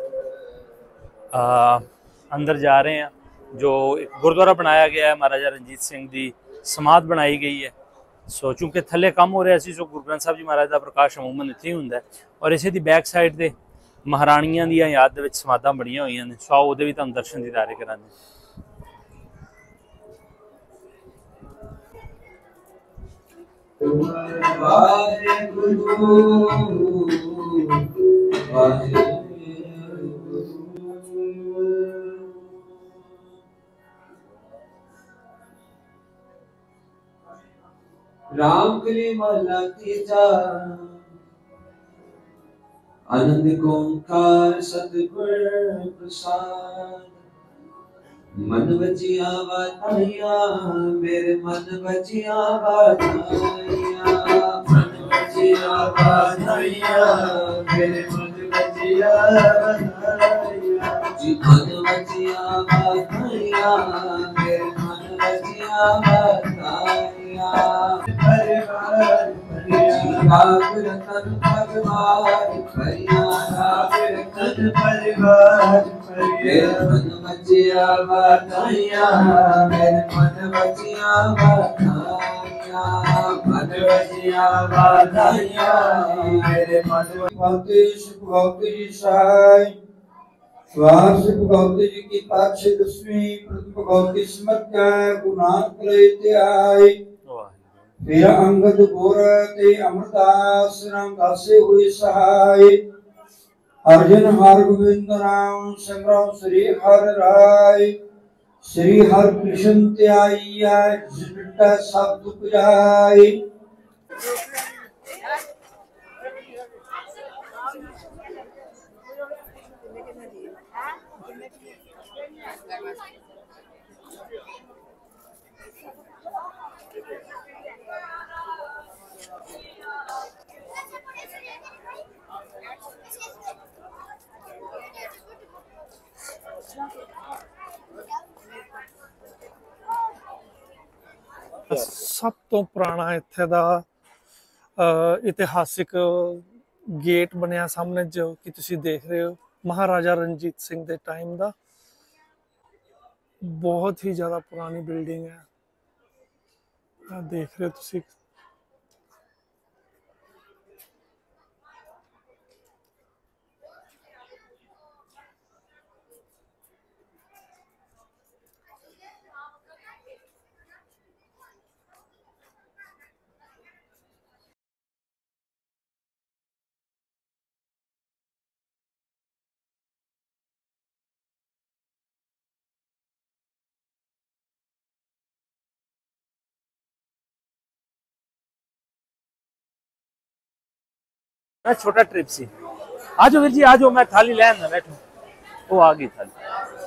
B: अंदर जा रहे हैं। जो एक गुरुद्वारा बनाया गया है, महाराजा रणजीत सिंह की समाध बनाई गई है। सो चूंकि थले कम हो रहा सी, सो गुरु ग्रंथ साहब जी महाराज का प्रकाश अमूमन इत्थे ही हुंदा है। और इसे दी बैक साइड से महाराणियां दी याद दे विच समाधां बणियां होईयां ने। सो आओ उहदे भी तुहानूं दर्शन दीदारे कराने।
C: राम कली माला तीजा आनंद ओंकार सतगुर प्रसाद। मन बजिया वाताया मेरे मन बजिया वाताया, मन बजिया वाताया मेरे मन बजिया वाताया जी। मन बजिया वाताया मेरे मन बजिया वाताया। परिवार राग रतन भगवान परिया, राग रतन परिवार मेरे मन बजिया वाताया, मेरे मन बजिया वाताया, मन बजिया वाताया मेरे मन। भगवती भगवती जी सहाय स्वार से भगवती जी की पाक्षिक दसवीं प्रथम भगवती समर्थ गुरु नानक लेते आए। फिर अंगद गोर ते अमरदास रामदासे हुए सहाय। अर्जुन हर गोविंद राम संग्राम श्री हर राय। श्री हर कृष्ण त्याइया जिटा सब दुख जाय।
A: सब तो पुराना इत्थे दा इतिहासिक गेट बनया सामने जो कि तुसी देख रहे हो, महाराजा रणजीत सिंह दे टाइम दा। बहुत ही ज्यादा पुरानी बिल्डिंग है, देख रहे हो तुसी।
B: छोटा ट्रिप सी। आ जाओ वीर जी, आ जाओ, मैं थाली लैन ना बैठो। वो आ गई थाली।